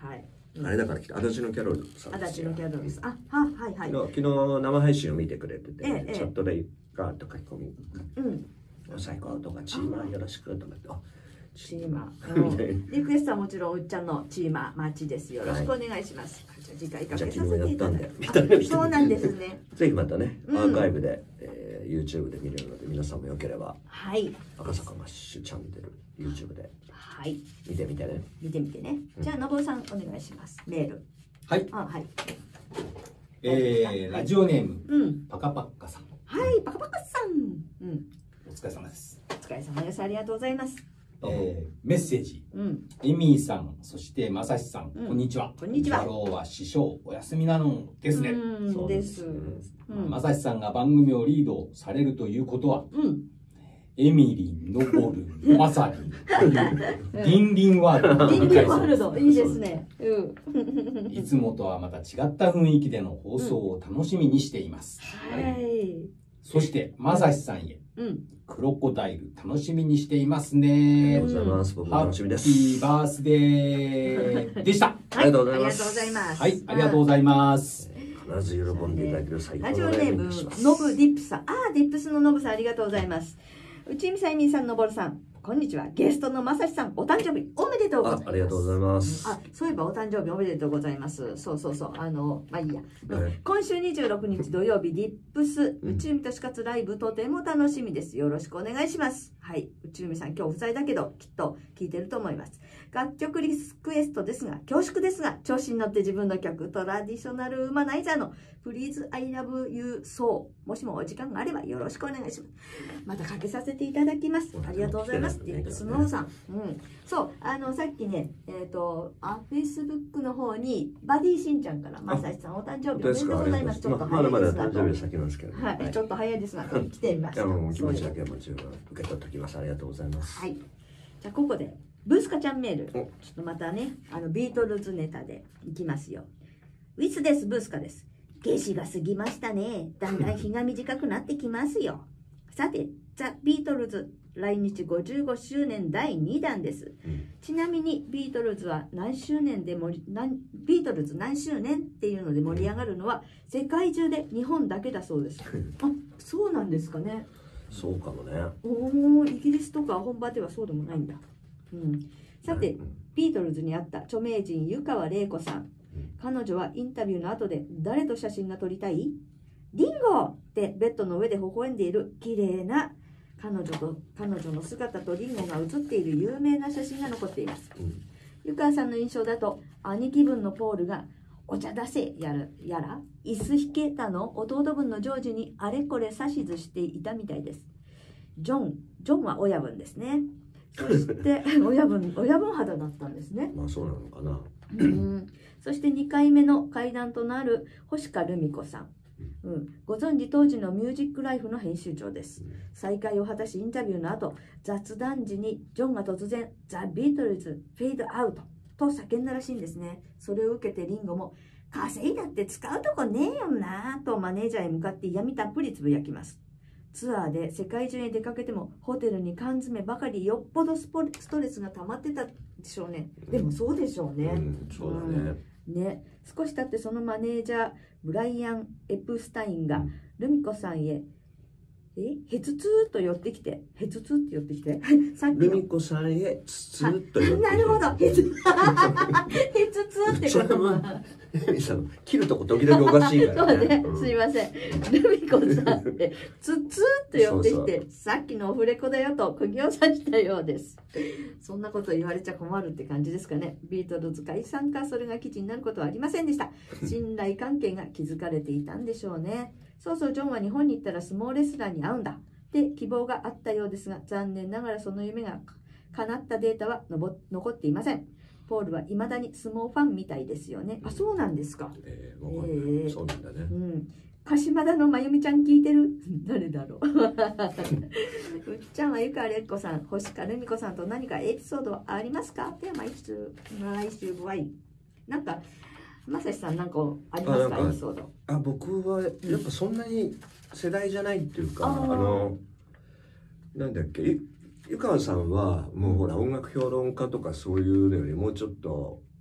あれだから来た足立のキャロルさん足立のキャロルさん。あ、ははいはい。 昨日生配信を見てくれてて、 ええ、 チャットでガーッと書き込み、 うん最高とかチーマーよろしくとかって、あチーマー。リクエストはもちろんうっちゃんのチーマーマッチです。よろしくお願いします。じゃあ次回かけさせていただきます。そうなんですね。 ぜひまたねアーカイブで、えー、YouTube で見れるので皆さんもよければ、 はい、 赤坂マッシュチャンネル YouTube ではい見てみてね。 見てみてね。じゃあのぼるさんお願いします。メール。 はい。 あはい。 えー、ラジオネーム、 うん、 パカパッカさん。 はい、パカパカさん。うん。 お疲れ様です。 お疲れ様です。ありがとうございます。 えー、メッセージ、 うん、 エミーさん、そしてまさしさん、うん、こんにちは。 こんにちは。 太郎は師匠お休みなのですね。 そうです。 まさしさんが番組をリードされるということは、 うん、 エミリン、ノボル、まさりというリンリンワールド。 リンリンワールド、いいですね。うん。 いつもとはまた違った雰囲気での放送を楽しみにしています。 うん、はい。 そしてまさしさんへ。うん。クロコダイル楽しみにしていますね。 ありがとうございます。僕も楽しみです。 ハッピーバースデーでした。 ありがとうございます。 ありがとうございます。 はい、ありがとうございます。 必ず喜んでいただける最高のラジオネームノブディップさん。ああ、ディップスのノブさんありがとうございます。内海さん、みーさん、のぼるさん、こんにちは。ゲストのまさしさん、お誕生日おめでとうございます。 あ、ありがとうございます。 あ、そういえばお誕生日おめでとうございます。そうそうそう。あの、まあいいや。はい、今週にじゅうろくにち土曜日、ディップス内海としかつライブ、とても楽しみです。よろしくお願いします。はい。内海さん、今日不在だけど、きっと聞いてると思います。楽曲リクエストですが、恐縮ですが、調子に乗って自分の曲、トラディショナルウマナイザーの Please I Love You So、もしもお時間があればよろしくお願いします。またかけさせていただきます。ありがとうございます。ディップスノーさん。うん。そう、あの、さっきね、えっと、あ、Facebook の方に、バディしんちゃんから、まさしさんお誕生日おめでとうございます。ちょっと早いですが。 まだまだ誕生日先なんですけど。 はい、ちょっと早いですが、来てみました。 気持ちだけはもちろん受け取っておきます。ありがとうございます。 はい。じゃあ、ここで。ブースカちゃんメール、ちょっとまたね、あのビートルズネタでいきますよ。ウィスです、ブースカです。夏至が過ぎましたね。だんだん日が短くなってきますよ。さて、ザ・ビートルズ来日ごじゅうごしゅうねんだいにだんです。うん、ちなみにビートルズは何周年で盛り何ビートルズ何周年っていうので盛り上がるのは世界中で日本だけだそうです。あ、そうなんですかね。 そうかもね。 おお、イギリスとか本場ではそうでもないんだ。うん、さて、ビートルズにあった著名人湯川れい子さん、彼女はインタビューの後で誰と写真が撮りたい？リンゴってベッドの上で微笑んでいる綺麗な彼女と彼女の姿とリンゴが写っている有名な写真が残っています。湯川さんの印象だと兄貴分のポールがお茶出せやらやら椅子引けたの弟分のジョージにあれこれ指図していたみたいです。ジョンジョンは親分ですね。そして親分親分肌だったんですね。 まあそうなのかな。 うん。そしてにかいめの怪談となる星香留美子さん。うん、ご存知当時のミュージックライフの編集長です。再会を果たしインタビューの後、雑談時にジョンが突然ザ・ビートルズフェイドアウトと叫んだらしいんですね。それを受けてリンゴも稼いだって使うとこねえよなとマネージャーへ向かって嫌味たっぷりつぶやきます。ツアーで世界中に出かけてもホテルに缶詰ばかりよっぽどスポストレスが溜まってたでしょうね。でもそうでしょうね。うん、 そうだね。 うん、ね、少し経ってそのマネージャーブライアン・エプスタインがルミ子さんへえへつつーと寄ってきてへつつーって寄ってきてさっきルミ子さんへつつーと寄ってきてなるほどへつつーってことは切るとこ時々おかしいからね。 ね、すいません。ルミ子さんってつつーっと寄ってきてさっきのオフレコだよと釘を刺したようです。そんなこと言われちゃ困るって感じですかね。ビートルズ解散かそれが記事になることはありませんでした。信頼関係が築かれていたんでしょうね。そうそう、ジョンは日本に行ったら相撲レスラーに会うんだって希望があったようですが、残念ながらその夢が叶ったデータはのぼ残っていません。ポールは未だに相撲ファンみたいですよね。あ、そうなんですか。 えー、えー、そうなんだね。 うん。鹿島田のまゆみちゃん聞いてる？誰だろう。うっちゃんはゆかれっこさん、星香留美子さんと何かエピソードありますか？では毎週来週ご愛。なんかまさしさんなんかありますか？エピソード。 あ、僕はやっぱそんなに世代じゃないっていうか、うん、あのなんだっけ。湯川さんはもうほら音楽評論家とかそういうのよりもうちょっと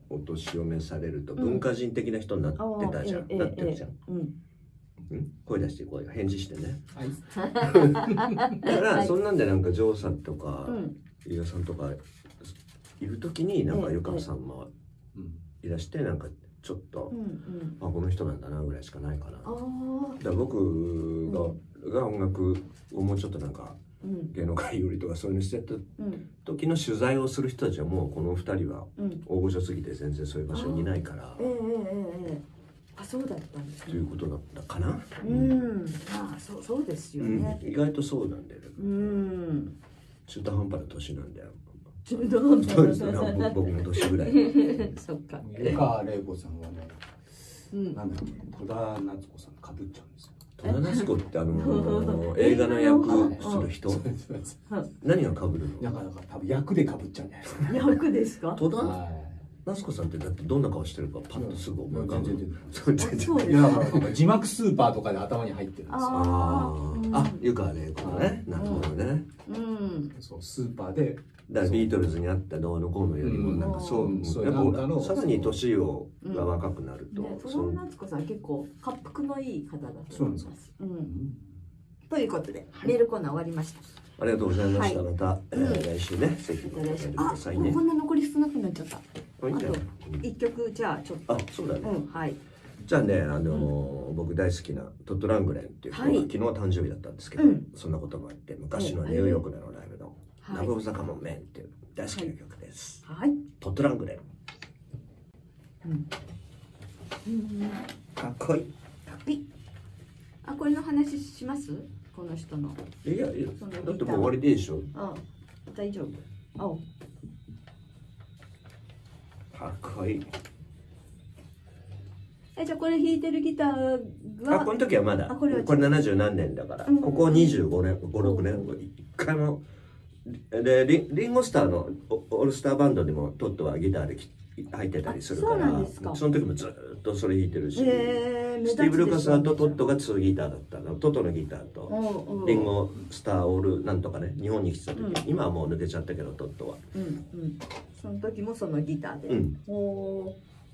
お年を召されると文化人的な人になってたじゃん、なってるじゃん、うん、声出して声返事してね、はい、だからそんなんでなんかジョーさんとか飯田さんとかいる時になんか湯川さんもいらしてなんかちょっと、うんうん、あこの人なんだなぐらいしかないかな。だから僕が、うん、が音楽をもうちょっとなんか、うん、芸能界よりとかそういうのしてた時の取材をする人たちはもうこのふたりは大御所すぎて全然そういう場所にいないから、うん、ええええあそうだったんですね。 ということだったかな。 うん、うん、あそうそうですよね、 うん、意外とそうなんだよね。うん、中途半端な年なんだよ。 中途半端な僕も年ぐらい。 そっか。 湯川玲子さんはね、うん、なんだっけ戸田夏子さんかぶっちゃうんですよ。 戸田夏子ってあの映画の役する人？何がかぶるの？ なかなか多分役でかぶっちゃうんじゃないですか。 役ですか？ 戸田夏子さんってだってどんな顔してるかパッとすぐ思い浮かぶ。 いや字幕スーパーとかで頭に入ってるんですよ。 ああ、湯川玲子ね。なるほどね。うん。 そうスーパーで。 だからビートルズにあったどうのこうのよりもなんかそうやっぱさらに年をが若くなると。 戸田夏子さん結構滑腹のいい方だと思います。ということでメールコーナー終わりました。 ありがとうございました。また来週ねぜひお願いしてくださいね。 こんな残り少なくなっちゃった。あと一曲じゃあちょっと。 あそうだね。 はい。 じゃあね、あのー、僕大好きなトット・ラングレンっていう人が、はい、昨日誕生日だったんですけど、うん、そんなこともあって昔のニューヨークでのライブの「ラブ・オブ・ザ・カモン・メン」っていう大好きな曲です、はい、トット・ラングレン、うんうん、かっこいいかっこいい。あこれの話します？この人のいやいやだってもう終わりでいいでしょ。 あ大丈夫。 あかっこいい。 えじゃあこれ弾いてるギターがあこの時はまだこれななじゅう何年だから、うん、ここにじゅうごねんご、ろくねん一回もでリン、リンゴスターのオールスターバンドでもトットはギターで入ってたりするから、その時もずっとそれ弾いてるし、えー、スティーブ・ルカスとトットがツーギターだったの。トットのギターとリンゴスターオールなんとかね日本に来てた時、うん、今はもう抜けちゃったけどトットは、うんうん、 その時もそのギターで、うん、お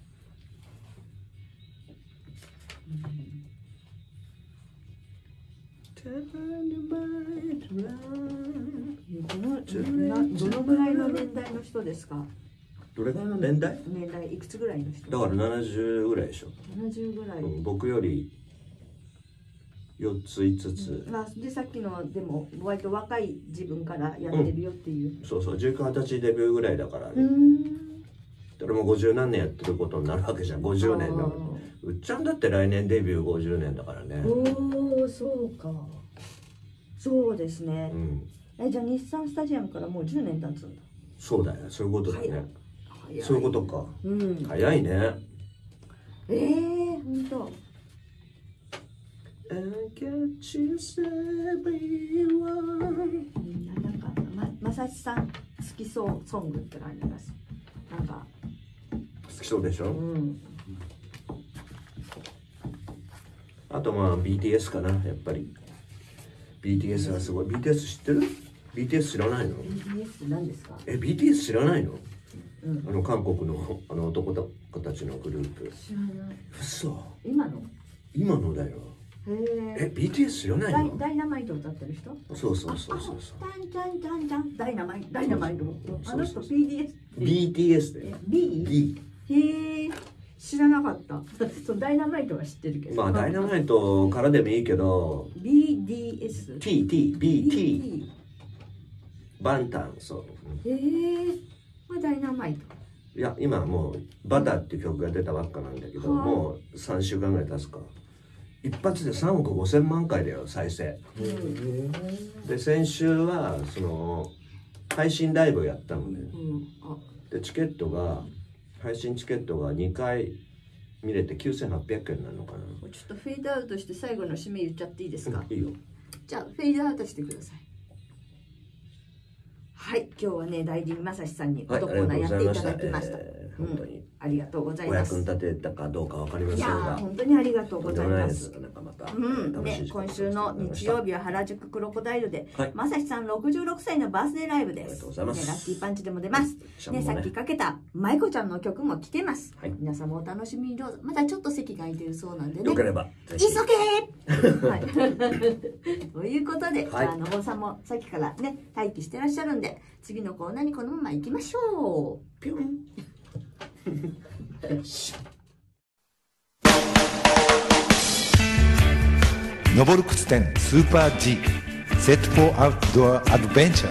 どのぐらいの年代の人ですか？ どれぐらいの年代？ 年代いくつぐらいの人？ だからななじゅうぐらいでしょ。 ななじゅうぐらい、うん、 僕よりよっついつつ、 うん、まあでさっきのでも割と若い自分からやってるよっていう、 うん、そうそうじゅうきゅう、はたちデビューぐらいだからね。うん俺もごじゅう何年やってることになるわけじゃん。ごじゅうねんのうっちゃんだって来年デビューごじゅうねんだからね。 おおそうかそうですね、うん、えじゃあ日産スタジアムからもうじゅうねん経つんだ。 そうだよそういうことだね。そういうことか、うん、早いね。 ええー、ほんとなんかままさしさん好きそうソングって感じます。なんか好きそうでしょ、うん、あとまあ ビーティーエス かなやっぱり ビーティーエス はすごい。 ビーティーエス 知ってる？ ビーティーエス 知らないの？ ビーティーエス って何ですか？ え ビーティーエス 知らないの？うん、あの韓国のあの男の子たちのグループ。 知らない。 嘘。 今の？ 今のだよ。へえ。ビーティーエス 知らないの？ ダイナマイト歌ってる人？ そうそうそうそうそう。 ダンダンダンダンダイナマイトダイナマイト。あの人 ビーティーエス。 ビーティーエス で。 B？ へえ。知らなかった。そうダイナマイトは知ってるけど。 まあダイナマイトからでもいいけど。 ビーディーエス。 T T B T。バンタンそう。 へえ。まあダイナマイト。 いや今もう「バター」っていう曲が出たばっかなんだけど、うん、もうさんしゅうかんぐらい経つか一発でさんおくごせんまんかいだよ再生、うん、で先週はその配信ライブをやったのね、うん、でチケットが配信チケットがにかい見れてきゅうせんはっぴゃくえんになるのかな。 ちょっとフェードアウトして最後の締め言っちゃっていいですか？ うん、いいよ。 じゃあフェードアウトしてください。はい、今日はね、大臣正史さんにフォトコーナーやっていただきました。はい、 本当にありがとうございおます。 役に立てたかどうかわかりませんいやーが、 本当にありがとうございとんでもないま。 ですす。なんかまたうん、 楽しいね、 時間今週の日曜日は原宿クロコダイルで、 はいまさしさんろくじゅうろくさいのバースデーライブです。 ありがとうございますね、ラッキーパンチでも出ます。ね、 シャンもねさっきかけた舞子ちゃんの曲も聴けます。 はい皆さんもお楽しみにどうぞ。まだちょっと席が空いてるそうなんでね。 よければぜ急ひげはい。ということで、 はいじゃあ、のぼうさんもさっきからね、待機してらっしゃるんで、次のコーナーにこのまま行きましょう。 ピュン登る靴店スーパー G Set for Outdoor Adventure。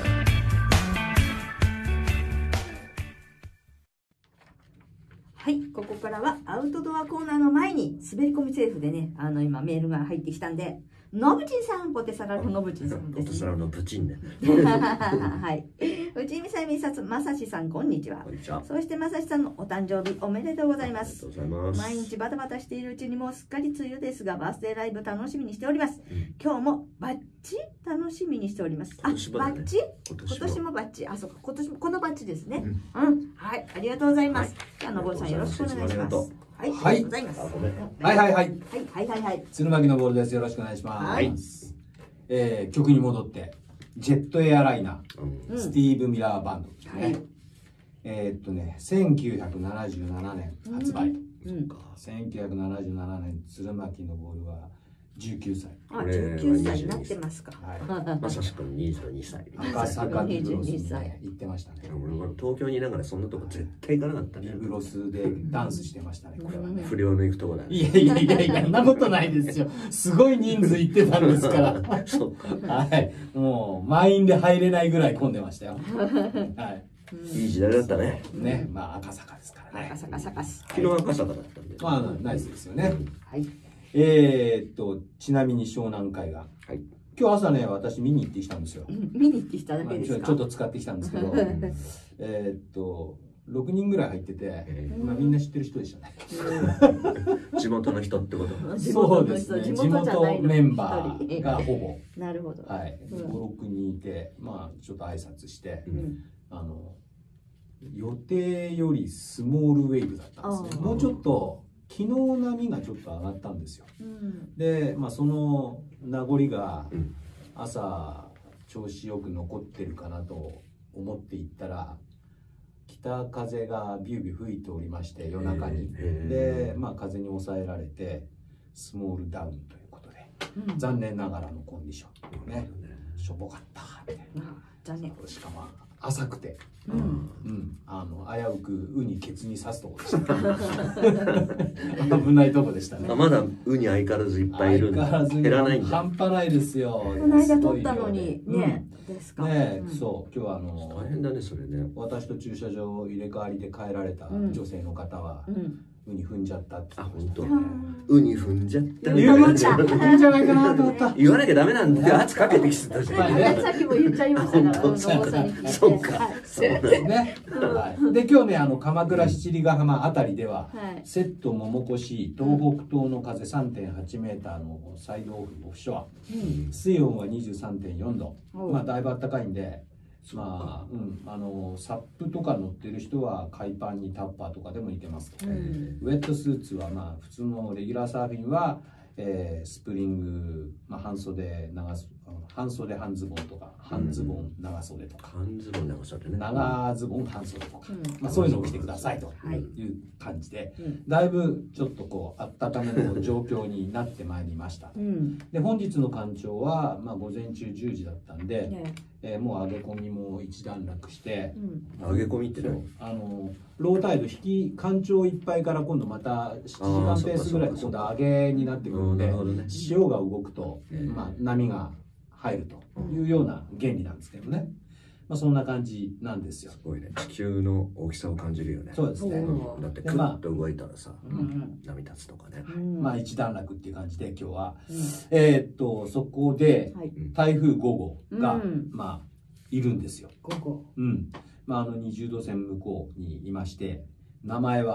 はい、ここからはアウトドアコーナーの前に滑り込みセーフでね、あの今メールが入ってきたんで、のぶちんさん、ポテサラののぶちんさんですね。 ポテサラのプチンね。 はい。内海さん、みさつ、まさしさん、こんにちはこん。にちは。 そしてまさしさんのお誕生日おめでとうございますありがとう。ございます。 毎日バタバタしているうちにもうすっかり梅雨ですが、バースデーライブ楽しみにしております。 うん今日もバッチ楽しみにしております。あ、 今年もだねバッチ今今年もバッチ。あ、そうか、今年もこのバッチですね。 ううん。はい、ありがとうございます。 はいじゃあ、のぼうさんよろしくお願いします。 ありがとうはい、 はいありがとうございます。 あごめんはいはいはい。 はい、はい、はい、はい。 鶴巻のボールです。よろしくお願いします。 はいえー曲に戻ってジェットエアライナー、 うんうんスティーブ・ミラーバンドですね。 はいえーっとねせんきゅうひゃくななじゅうななねん発売。 うん。 せんきゅうひゃくななじゅうななねん鶴巻のボールはじゅうきゅうさい。 あ、 俺じゅうきゅうさいになってますか。 はい。 まさしくんにじゅうにさい。 赤坂ビブロスににじゅうにさいね行ってましたね。 俺も東京にいながらそんなとこ絶対行かなかったね。 ビブロスでダンスしてましたね。これはね。 不良の行くとこだね。 いやいやいやいや、そんなことないですよ。すごい人数行ってたんですから。 そうか。 はい。もう満員で入れないぐらい混んでましたよ。はい。 いい時代だったね。 ね、まあ赤坂ですからね赤。坂サカス。 昨日赤坂だったんで。 まあナイスですよね。 はい。 えーっとちなみに湘南海岸。 はい。 今日朝ね私見に行ってきたんですよ。 うん見に行ってきただまあけですか。 ちょちょっと使ってきたんですけど、えーっとろくにんぐらい入ってて、 えまあみんな知ってる人でしたね。 ー地元の人ってこと。 地元の人、 そうですね。 地地元じゃないの元メンバーがほぼ。 なるほど。 はい、 うんご、ろくにんいて、まあちょっと挨拶して、 うんあの予定よりスモールウェーブだったんですね。 あーもうちょっと昨日並みがちょっと上がったんですよ。 うん。 で、まあその名残がうん朝調子よく残ってるかなと思って行ったら、北風がビュービュー吹いておりまして夜中に、 へーで、まあ風に抑えられてスモールダウンということで、 うん残念ながらのコンディションね。 ね。 しょぼかったみたいな。 あ残念。 しかも浅くて、 うん。 うん、あの危うくウにケツに刺すとこでした危ないとこでしたね。 あまだウに相変わらずいっぱいいるんだ。 相変わらず減らないんだ。 半端ないですよ。 この間撮ったのにすごい量でね、ですか。 うんね、 うんそう今日はあの大変だねそれね。 私と駐車場を入れ替わりで帰られたうん女性の方は、 うん。 ウに踏んじゃったって言ってましたあね。 ウに踏んじゃったみ言うたいなじゃんいいんじゃないかなと思った。 言わなきゃダメなんだよ。圧かけてきてたじゃん。 はいねさっきも言っちゃいましたから、 本当うん野茂さんに聞いて。 そうかはいそうなんだね、はい、で今日ねあの鎌倉七里ヶ浜あたりでは、 はい。 セット桃越東北東の風 さんてんはちメーターのサイドオフオフショア、 うん。 水温は にじゅうさんてんよんど、 おうまあだいぶ暖かいんで、まあ、うん、あのサップとか乗ってる人は海パンにタッパーとかでもいけますけど、 うん。 ウェットスーツはまあ普通のレギュラーサーフィンは、えースプリング、まあ、半袖長す半袖半ズボンとか半ズボン長袖とか、 半ズボン長さでね。 長ズボン半袖とか、 うんまあ、そういうのを着てくださいとはいいう感じで、 うん。 だいぶちょっとこう暖かめの状況になってまいりました。 うん。 で本日の干潮は、まあ、午前中じゅうじだったんで、 ね。 えーもう上げ込みも一段落してう、ん。 上げ込みってそうね。 あのロータイド引き干潮いっぱいから今度またななじかんペースぐらいで今度上げになってくるのでなるほどね。 潮が動くと、 うんまあ、波が入るというような原理なんですけどね、まあ、そんな感じなんですよ。 すごいね。地球の大きさを感じるよね。 そうですね、 うんだってクッと動いたらさ、 うん。うん。 波立つとかね。 うん。 まあ一段落っていう感じで今日は、 うんえーっとそこではい。 台風ごごうが、 うんまあいるんですよ。 午後。 うん、まああのにじゅうど線向こうにいまして、名前は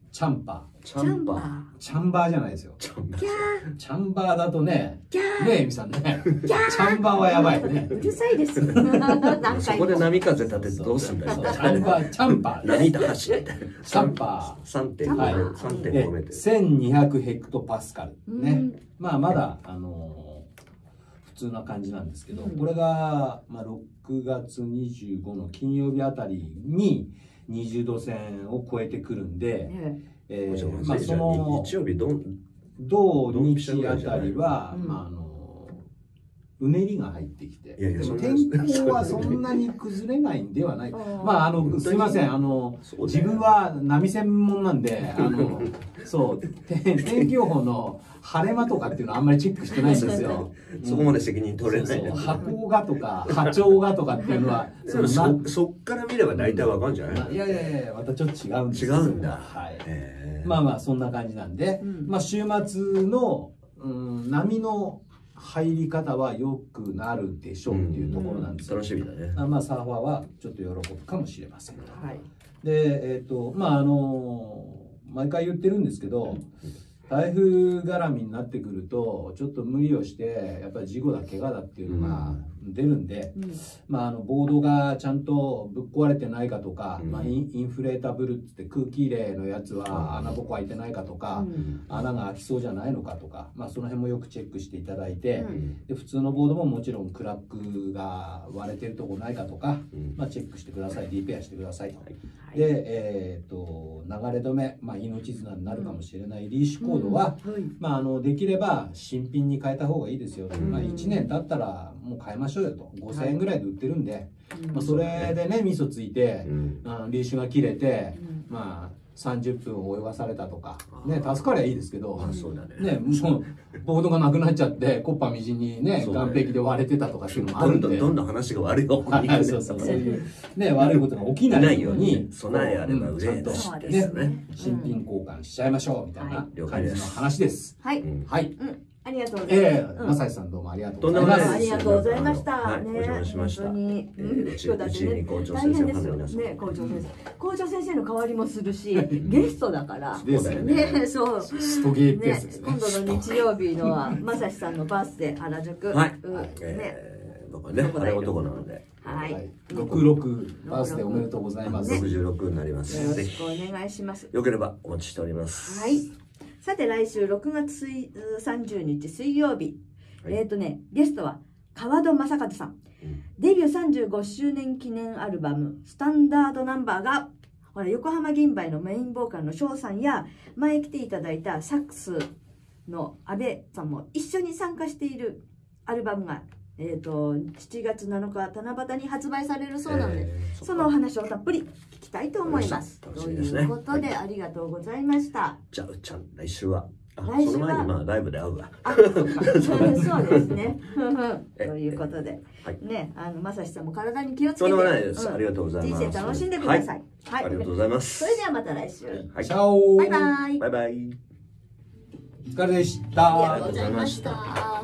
チャンバー。 チャンバー。 チャンバーじゃないですよ。 チャンバー。 キャチャンバーだとね、 ーキャーねえ、エミさんね。チャンバーはやばいね。 うるさいです何そこで波風立ててどうすんだよ。 そうチャンバー、チャンバー。 波高しみたいな。 チャンバー。 さんてんごはいさんてんごメートル。 せんにひゃくヘクトパスカル。 うねん。 まあ、まだ、あのー普通な感じなんですけど、 うんこれが、まあ、ろくがつにじゅうごの金曜日あたりににじゅうど線を超えてくるんで、 ねえじゃあーまあ、その日曜日どん土日あたりは、 うんまあ、あのうねりが入ってきて、 いやいやでもそんな天候はそんなに崩れないんではない。 あーまあ、あの、すいません、あの、 そうだよ自分は波専門なんで、あの、そう、て天気予報の晴れ間とかっていうのはあんまりチェックしてないんですよ。 そこまで責任取れないそうそう波高がとか波長がとかっていうのは、 でもそそっから見れば大体わかるんじゃない？ いやいやいや、またちょっと違うんです違うんだ。 はい。 へーまあまあそんな感じなんで、 うんまあ週末の、うん、波の入り方は良くなるでしょうっていうところなんですよ。 楽しみだね。 あまあサーファーはちょっと喜ぶかもしれません。 はいで、えっ、とまああの毎回言ってるんですけど、台風絡みになってくるとちょっと無理をしてやっぱり事故だ怪我だっていうのが出るんで、 うんまあ、あのボードがちゃんとぶっ壊れてないかとか、 うんまあ、インインフレータブルっつって空気入れのやつは穴ぼこ開いてないかとか、 うん穴が開きそうじゃないのかとか、まあ、その辺もよくチェックしていただいて、 うんで普通のボードももちろんクラックが割れてるとこないかとか、 うんまあ、チェックしてください、リペアしてくださいと。 はいで、えー、と流れ止め、まあ、命綱になるかもしれないリーシュコードは、 うんはいまあ、あのできれば新品に変えた方がいいですよ、 んまあ、いちねん経ったらもう変えましょうよとごせんえんぐらいで売ってるんで、 うんまあ、それでねミソついて、 うんあのリーシュが切れて、 うんまあ、さんじゅっぷん泳がされたとか、 あね、助かりゃいいですけど、 あそうだね。 ね、もうボードがなくなっちゃってコッパみじんにねそうだね岸壁で割れてたとかっていうのもあどるんで。 んどんどんどん話が悪い方向に行くね。 そうそうそういうね悪いことが起きないように備えあれば憂えなしちゃんとってやつねね。 新品交換しちゃいましょうみたいな了解感じのです話です。 はいうんはい。 うんありがとうございますええうんまさしさんどうもありがとうとんございます。 でもないです。 ありがとうございました。 はい、 ね、 お邪魔しました。 本当に、 えーうちうちに校長先生大変ですよ。 の皆さんね、校長先生。校長先生の代わりもするし、ゲストだから。 ですよね。 ね、そう。 ストゲーってやつですね。 今度の日曜日のは、まさしさんのバースデー原宿。 はい。 うんね。 えー僕はね、晴れ男なので、 はい。 はいよろくろくバースデーおめでとうございます。 ろくじゅうろくになります。ぜろしくおひ、 願いします。 よければお待ちしております。 はい。さて来週ろくがつさんじゅうにち水曜日。 はいえっとね、ゲストは川戸正和さん。 うんデビューさんじゅうごしゅうねん記念アルバム「スタンダードナンバー」がほら横浜銀杯のメインボーカルの翔さんや前来ていただいたサックスの阿部さんも一緒に参加しているアルバムが、えー、としちがつなのか七夕に発売されるそうなので、 えーそのお話をたっぷり聞きたいと思います。 楽しとみですねいうことで、ありがとうございました。 じゃあ、うっちゃん、来週は。あ来週はその前にまあライブで会うわ。 あ、そうですね。 えということで、 はいね、あのまさしさんも体に気をつけて、 とんでもないです。 うんありがとうございます。 人生楽しんでください。はい、 ありがとうございます。 それではまた来週。 はい。 チャオ。 バイバイ。 バイバイ。 お疲れでした。 ありがとうございました。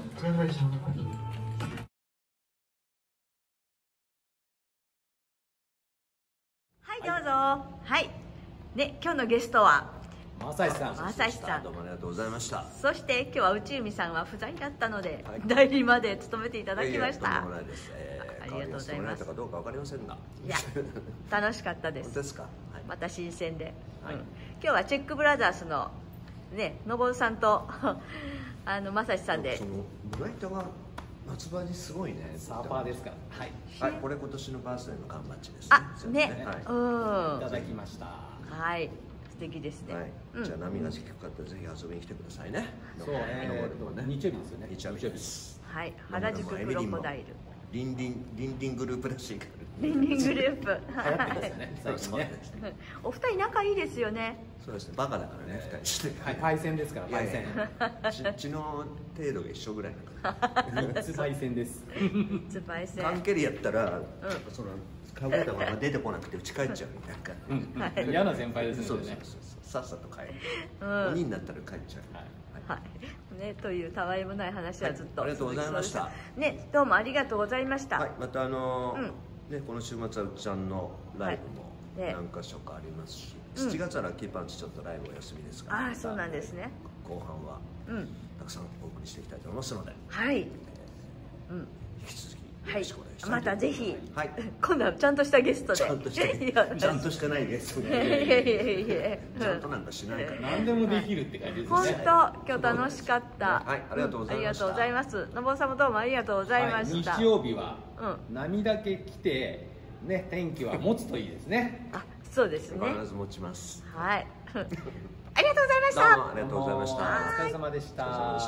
はい、どうぞ。はい。ね、今日のゲストはまさしさん。 まさしさんどう。もありがとうございました。 そして今日は内海さんは不在だったので、 はい代理まで務めていただきましいやいやとんたでもないです。えーありがとうございます代わりに務められたかどうかわかりませんが。 いや楽しかったです本当ですか。はい。 また新鮮で、 はいうん今日はチェックブラザーズのねのぼるさんとあのまさしさんでその村板が夏場にすごいね。 サーファーですから。はい。 はい、これ今年のバースデーの缶バッジです、 あねはい。 うんいただきました。 はい素敵ですね、 はい、 うんじゃあ波が低かったらぜひ遊びに来てくださいね。 そう、えーと、日曜日ですよね。 日曜日です。 はい原宿クロコダイルリンリンリンリングループらしいから。 リンリングループ流行ってますよね。最近ね。 お二人仲いいですよねそうですね、バカだからね、二人して。 はい、対戦ですから、対いやい戦。 や血の程度が一緒ぐらいだから。 密売戦です。 ツバイ戦関係でやったら、そのかぶれたまま出てこなくて家帰っちゃうみたいな。 うん、嫌な先輩ですそうそうよね。 そうそう、さっさと帰る。 うん鬼になったら帰っちゃう。 はいはいねというたわいもない話はずっと、 はいありがとうございました続きそうですねどうもありがとうございました、 はい、またあのーうんね、この週末はうっちゃんのライブもはいね何か所かありますし、 しちがつはラッキーパンチちょっとライブお休みですから、 ああ、そうなんですね。 後半はたくさんお送りしていきたいと思いますので、 はい、 引き続きはい、またぜひ、はい、今度はちゃんとしたゲストで。ちゃんとしたちゃんとしてないゲストで。いやいやいやいや、ちゃんとなんかしないから。何でもできるって感じですね。本当、今日楽しかった。はい、ありがとうございました。ありがとうございます。のぼうさんもどうもありがとうございました。 日曜日は波だけ来てね、天気は持つといいですね。 あ、そうですね。 必ず持ちます。 はい。ありがとうございました。 どうもありがとうございました。お疲れ様でした。お疲れ様でした。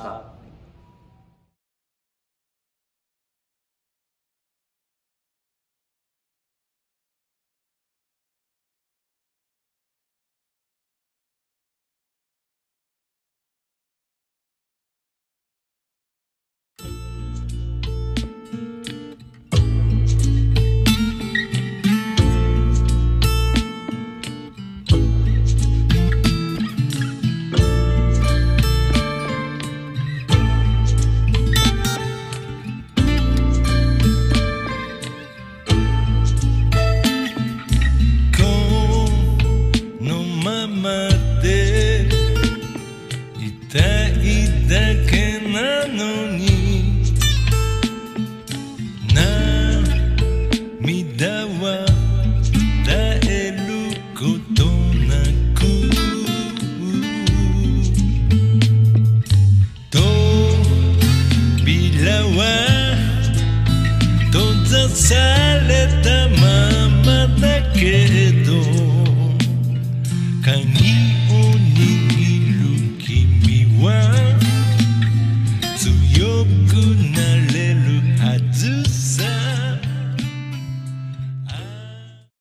されたままだけど鍵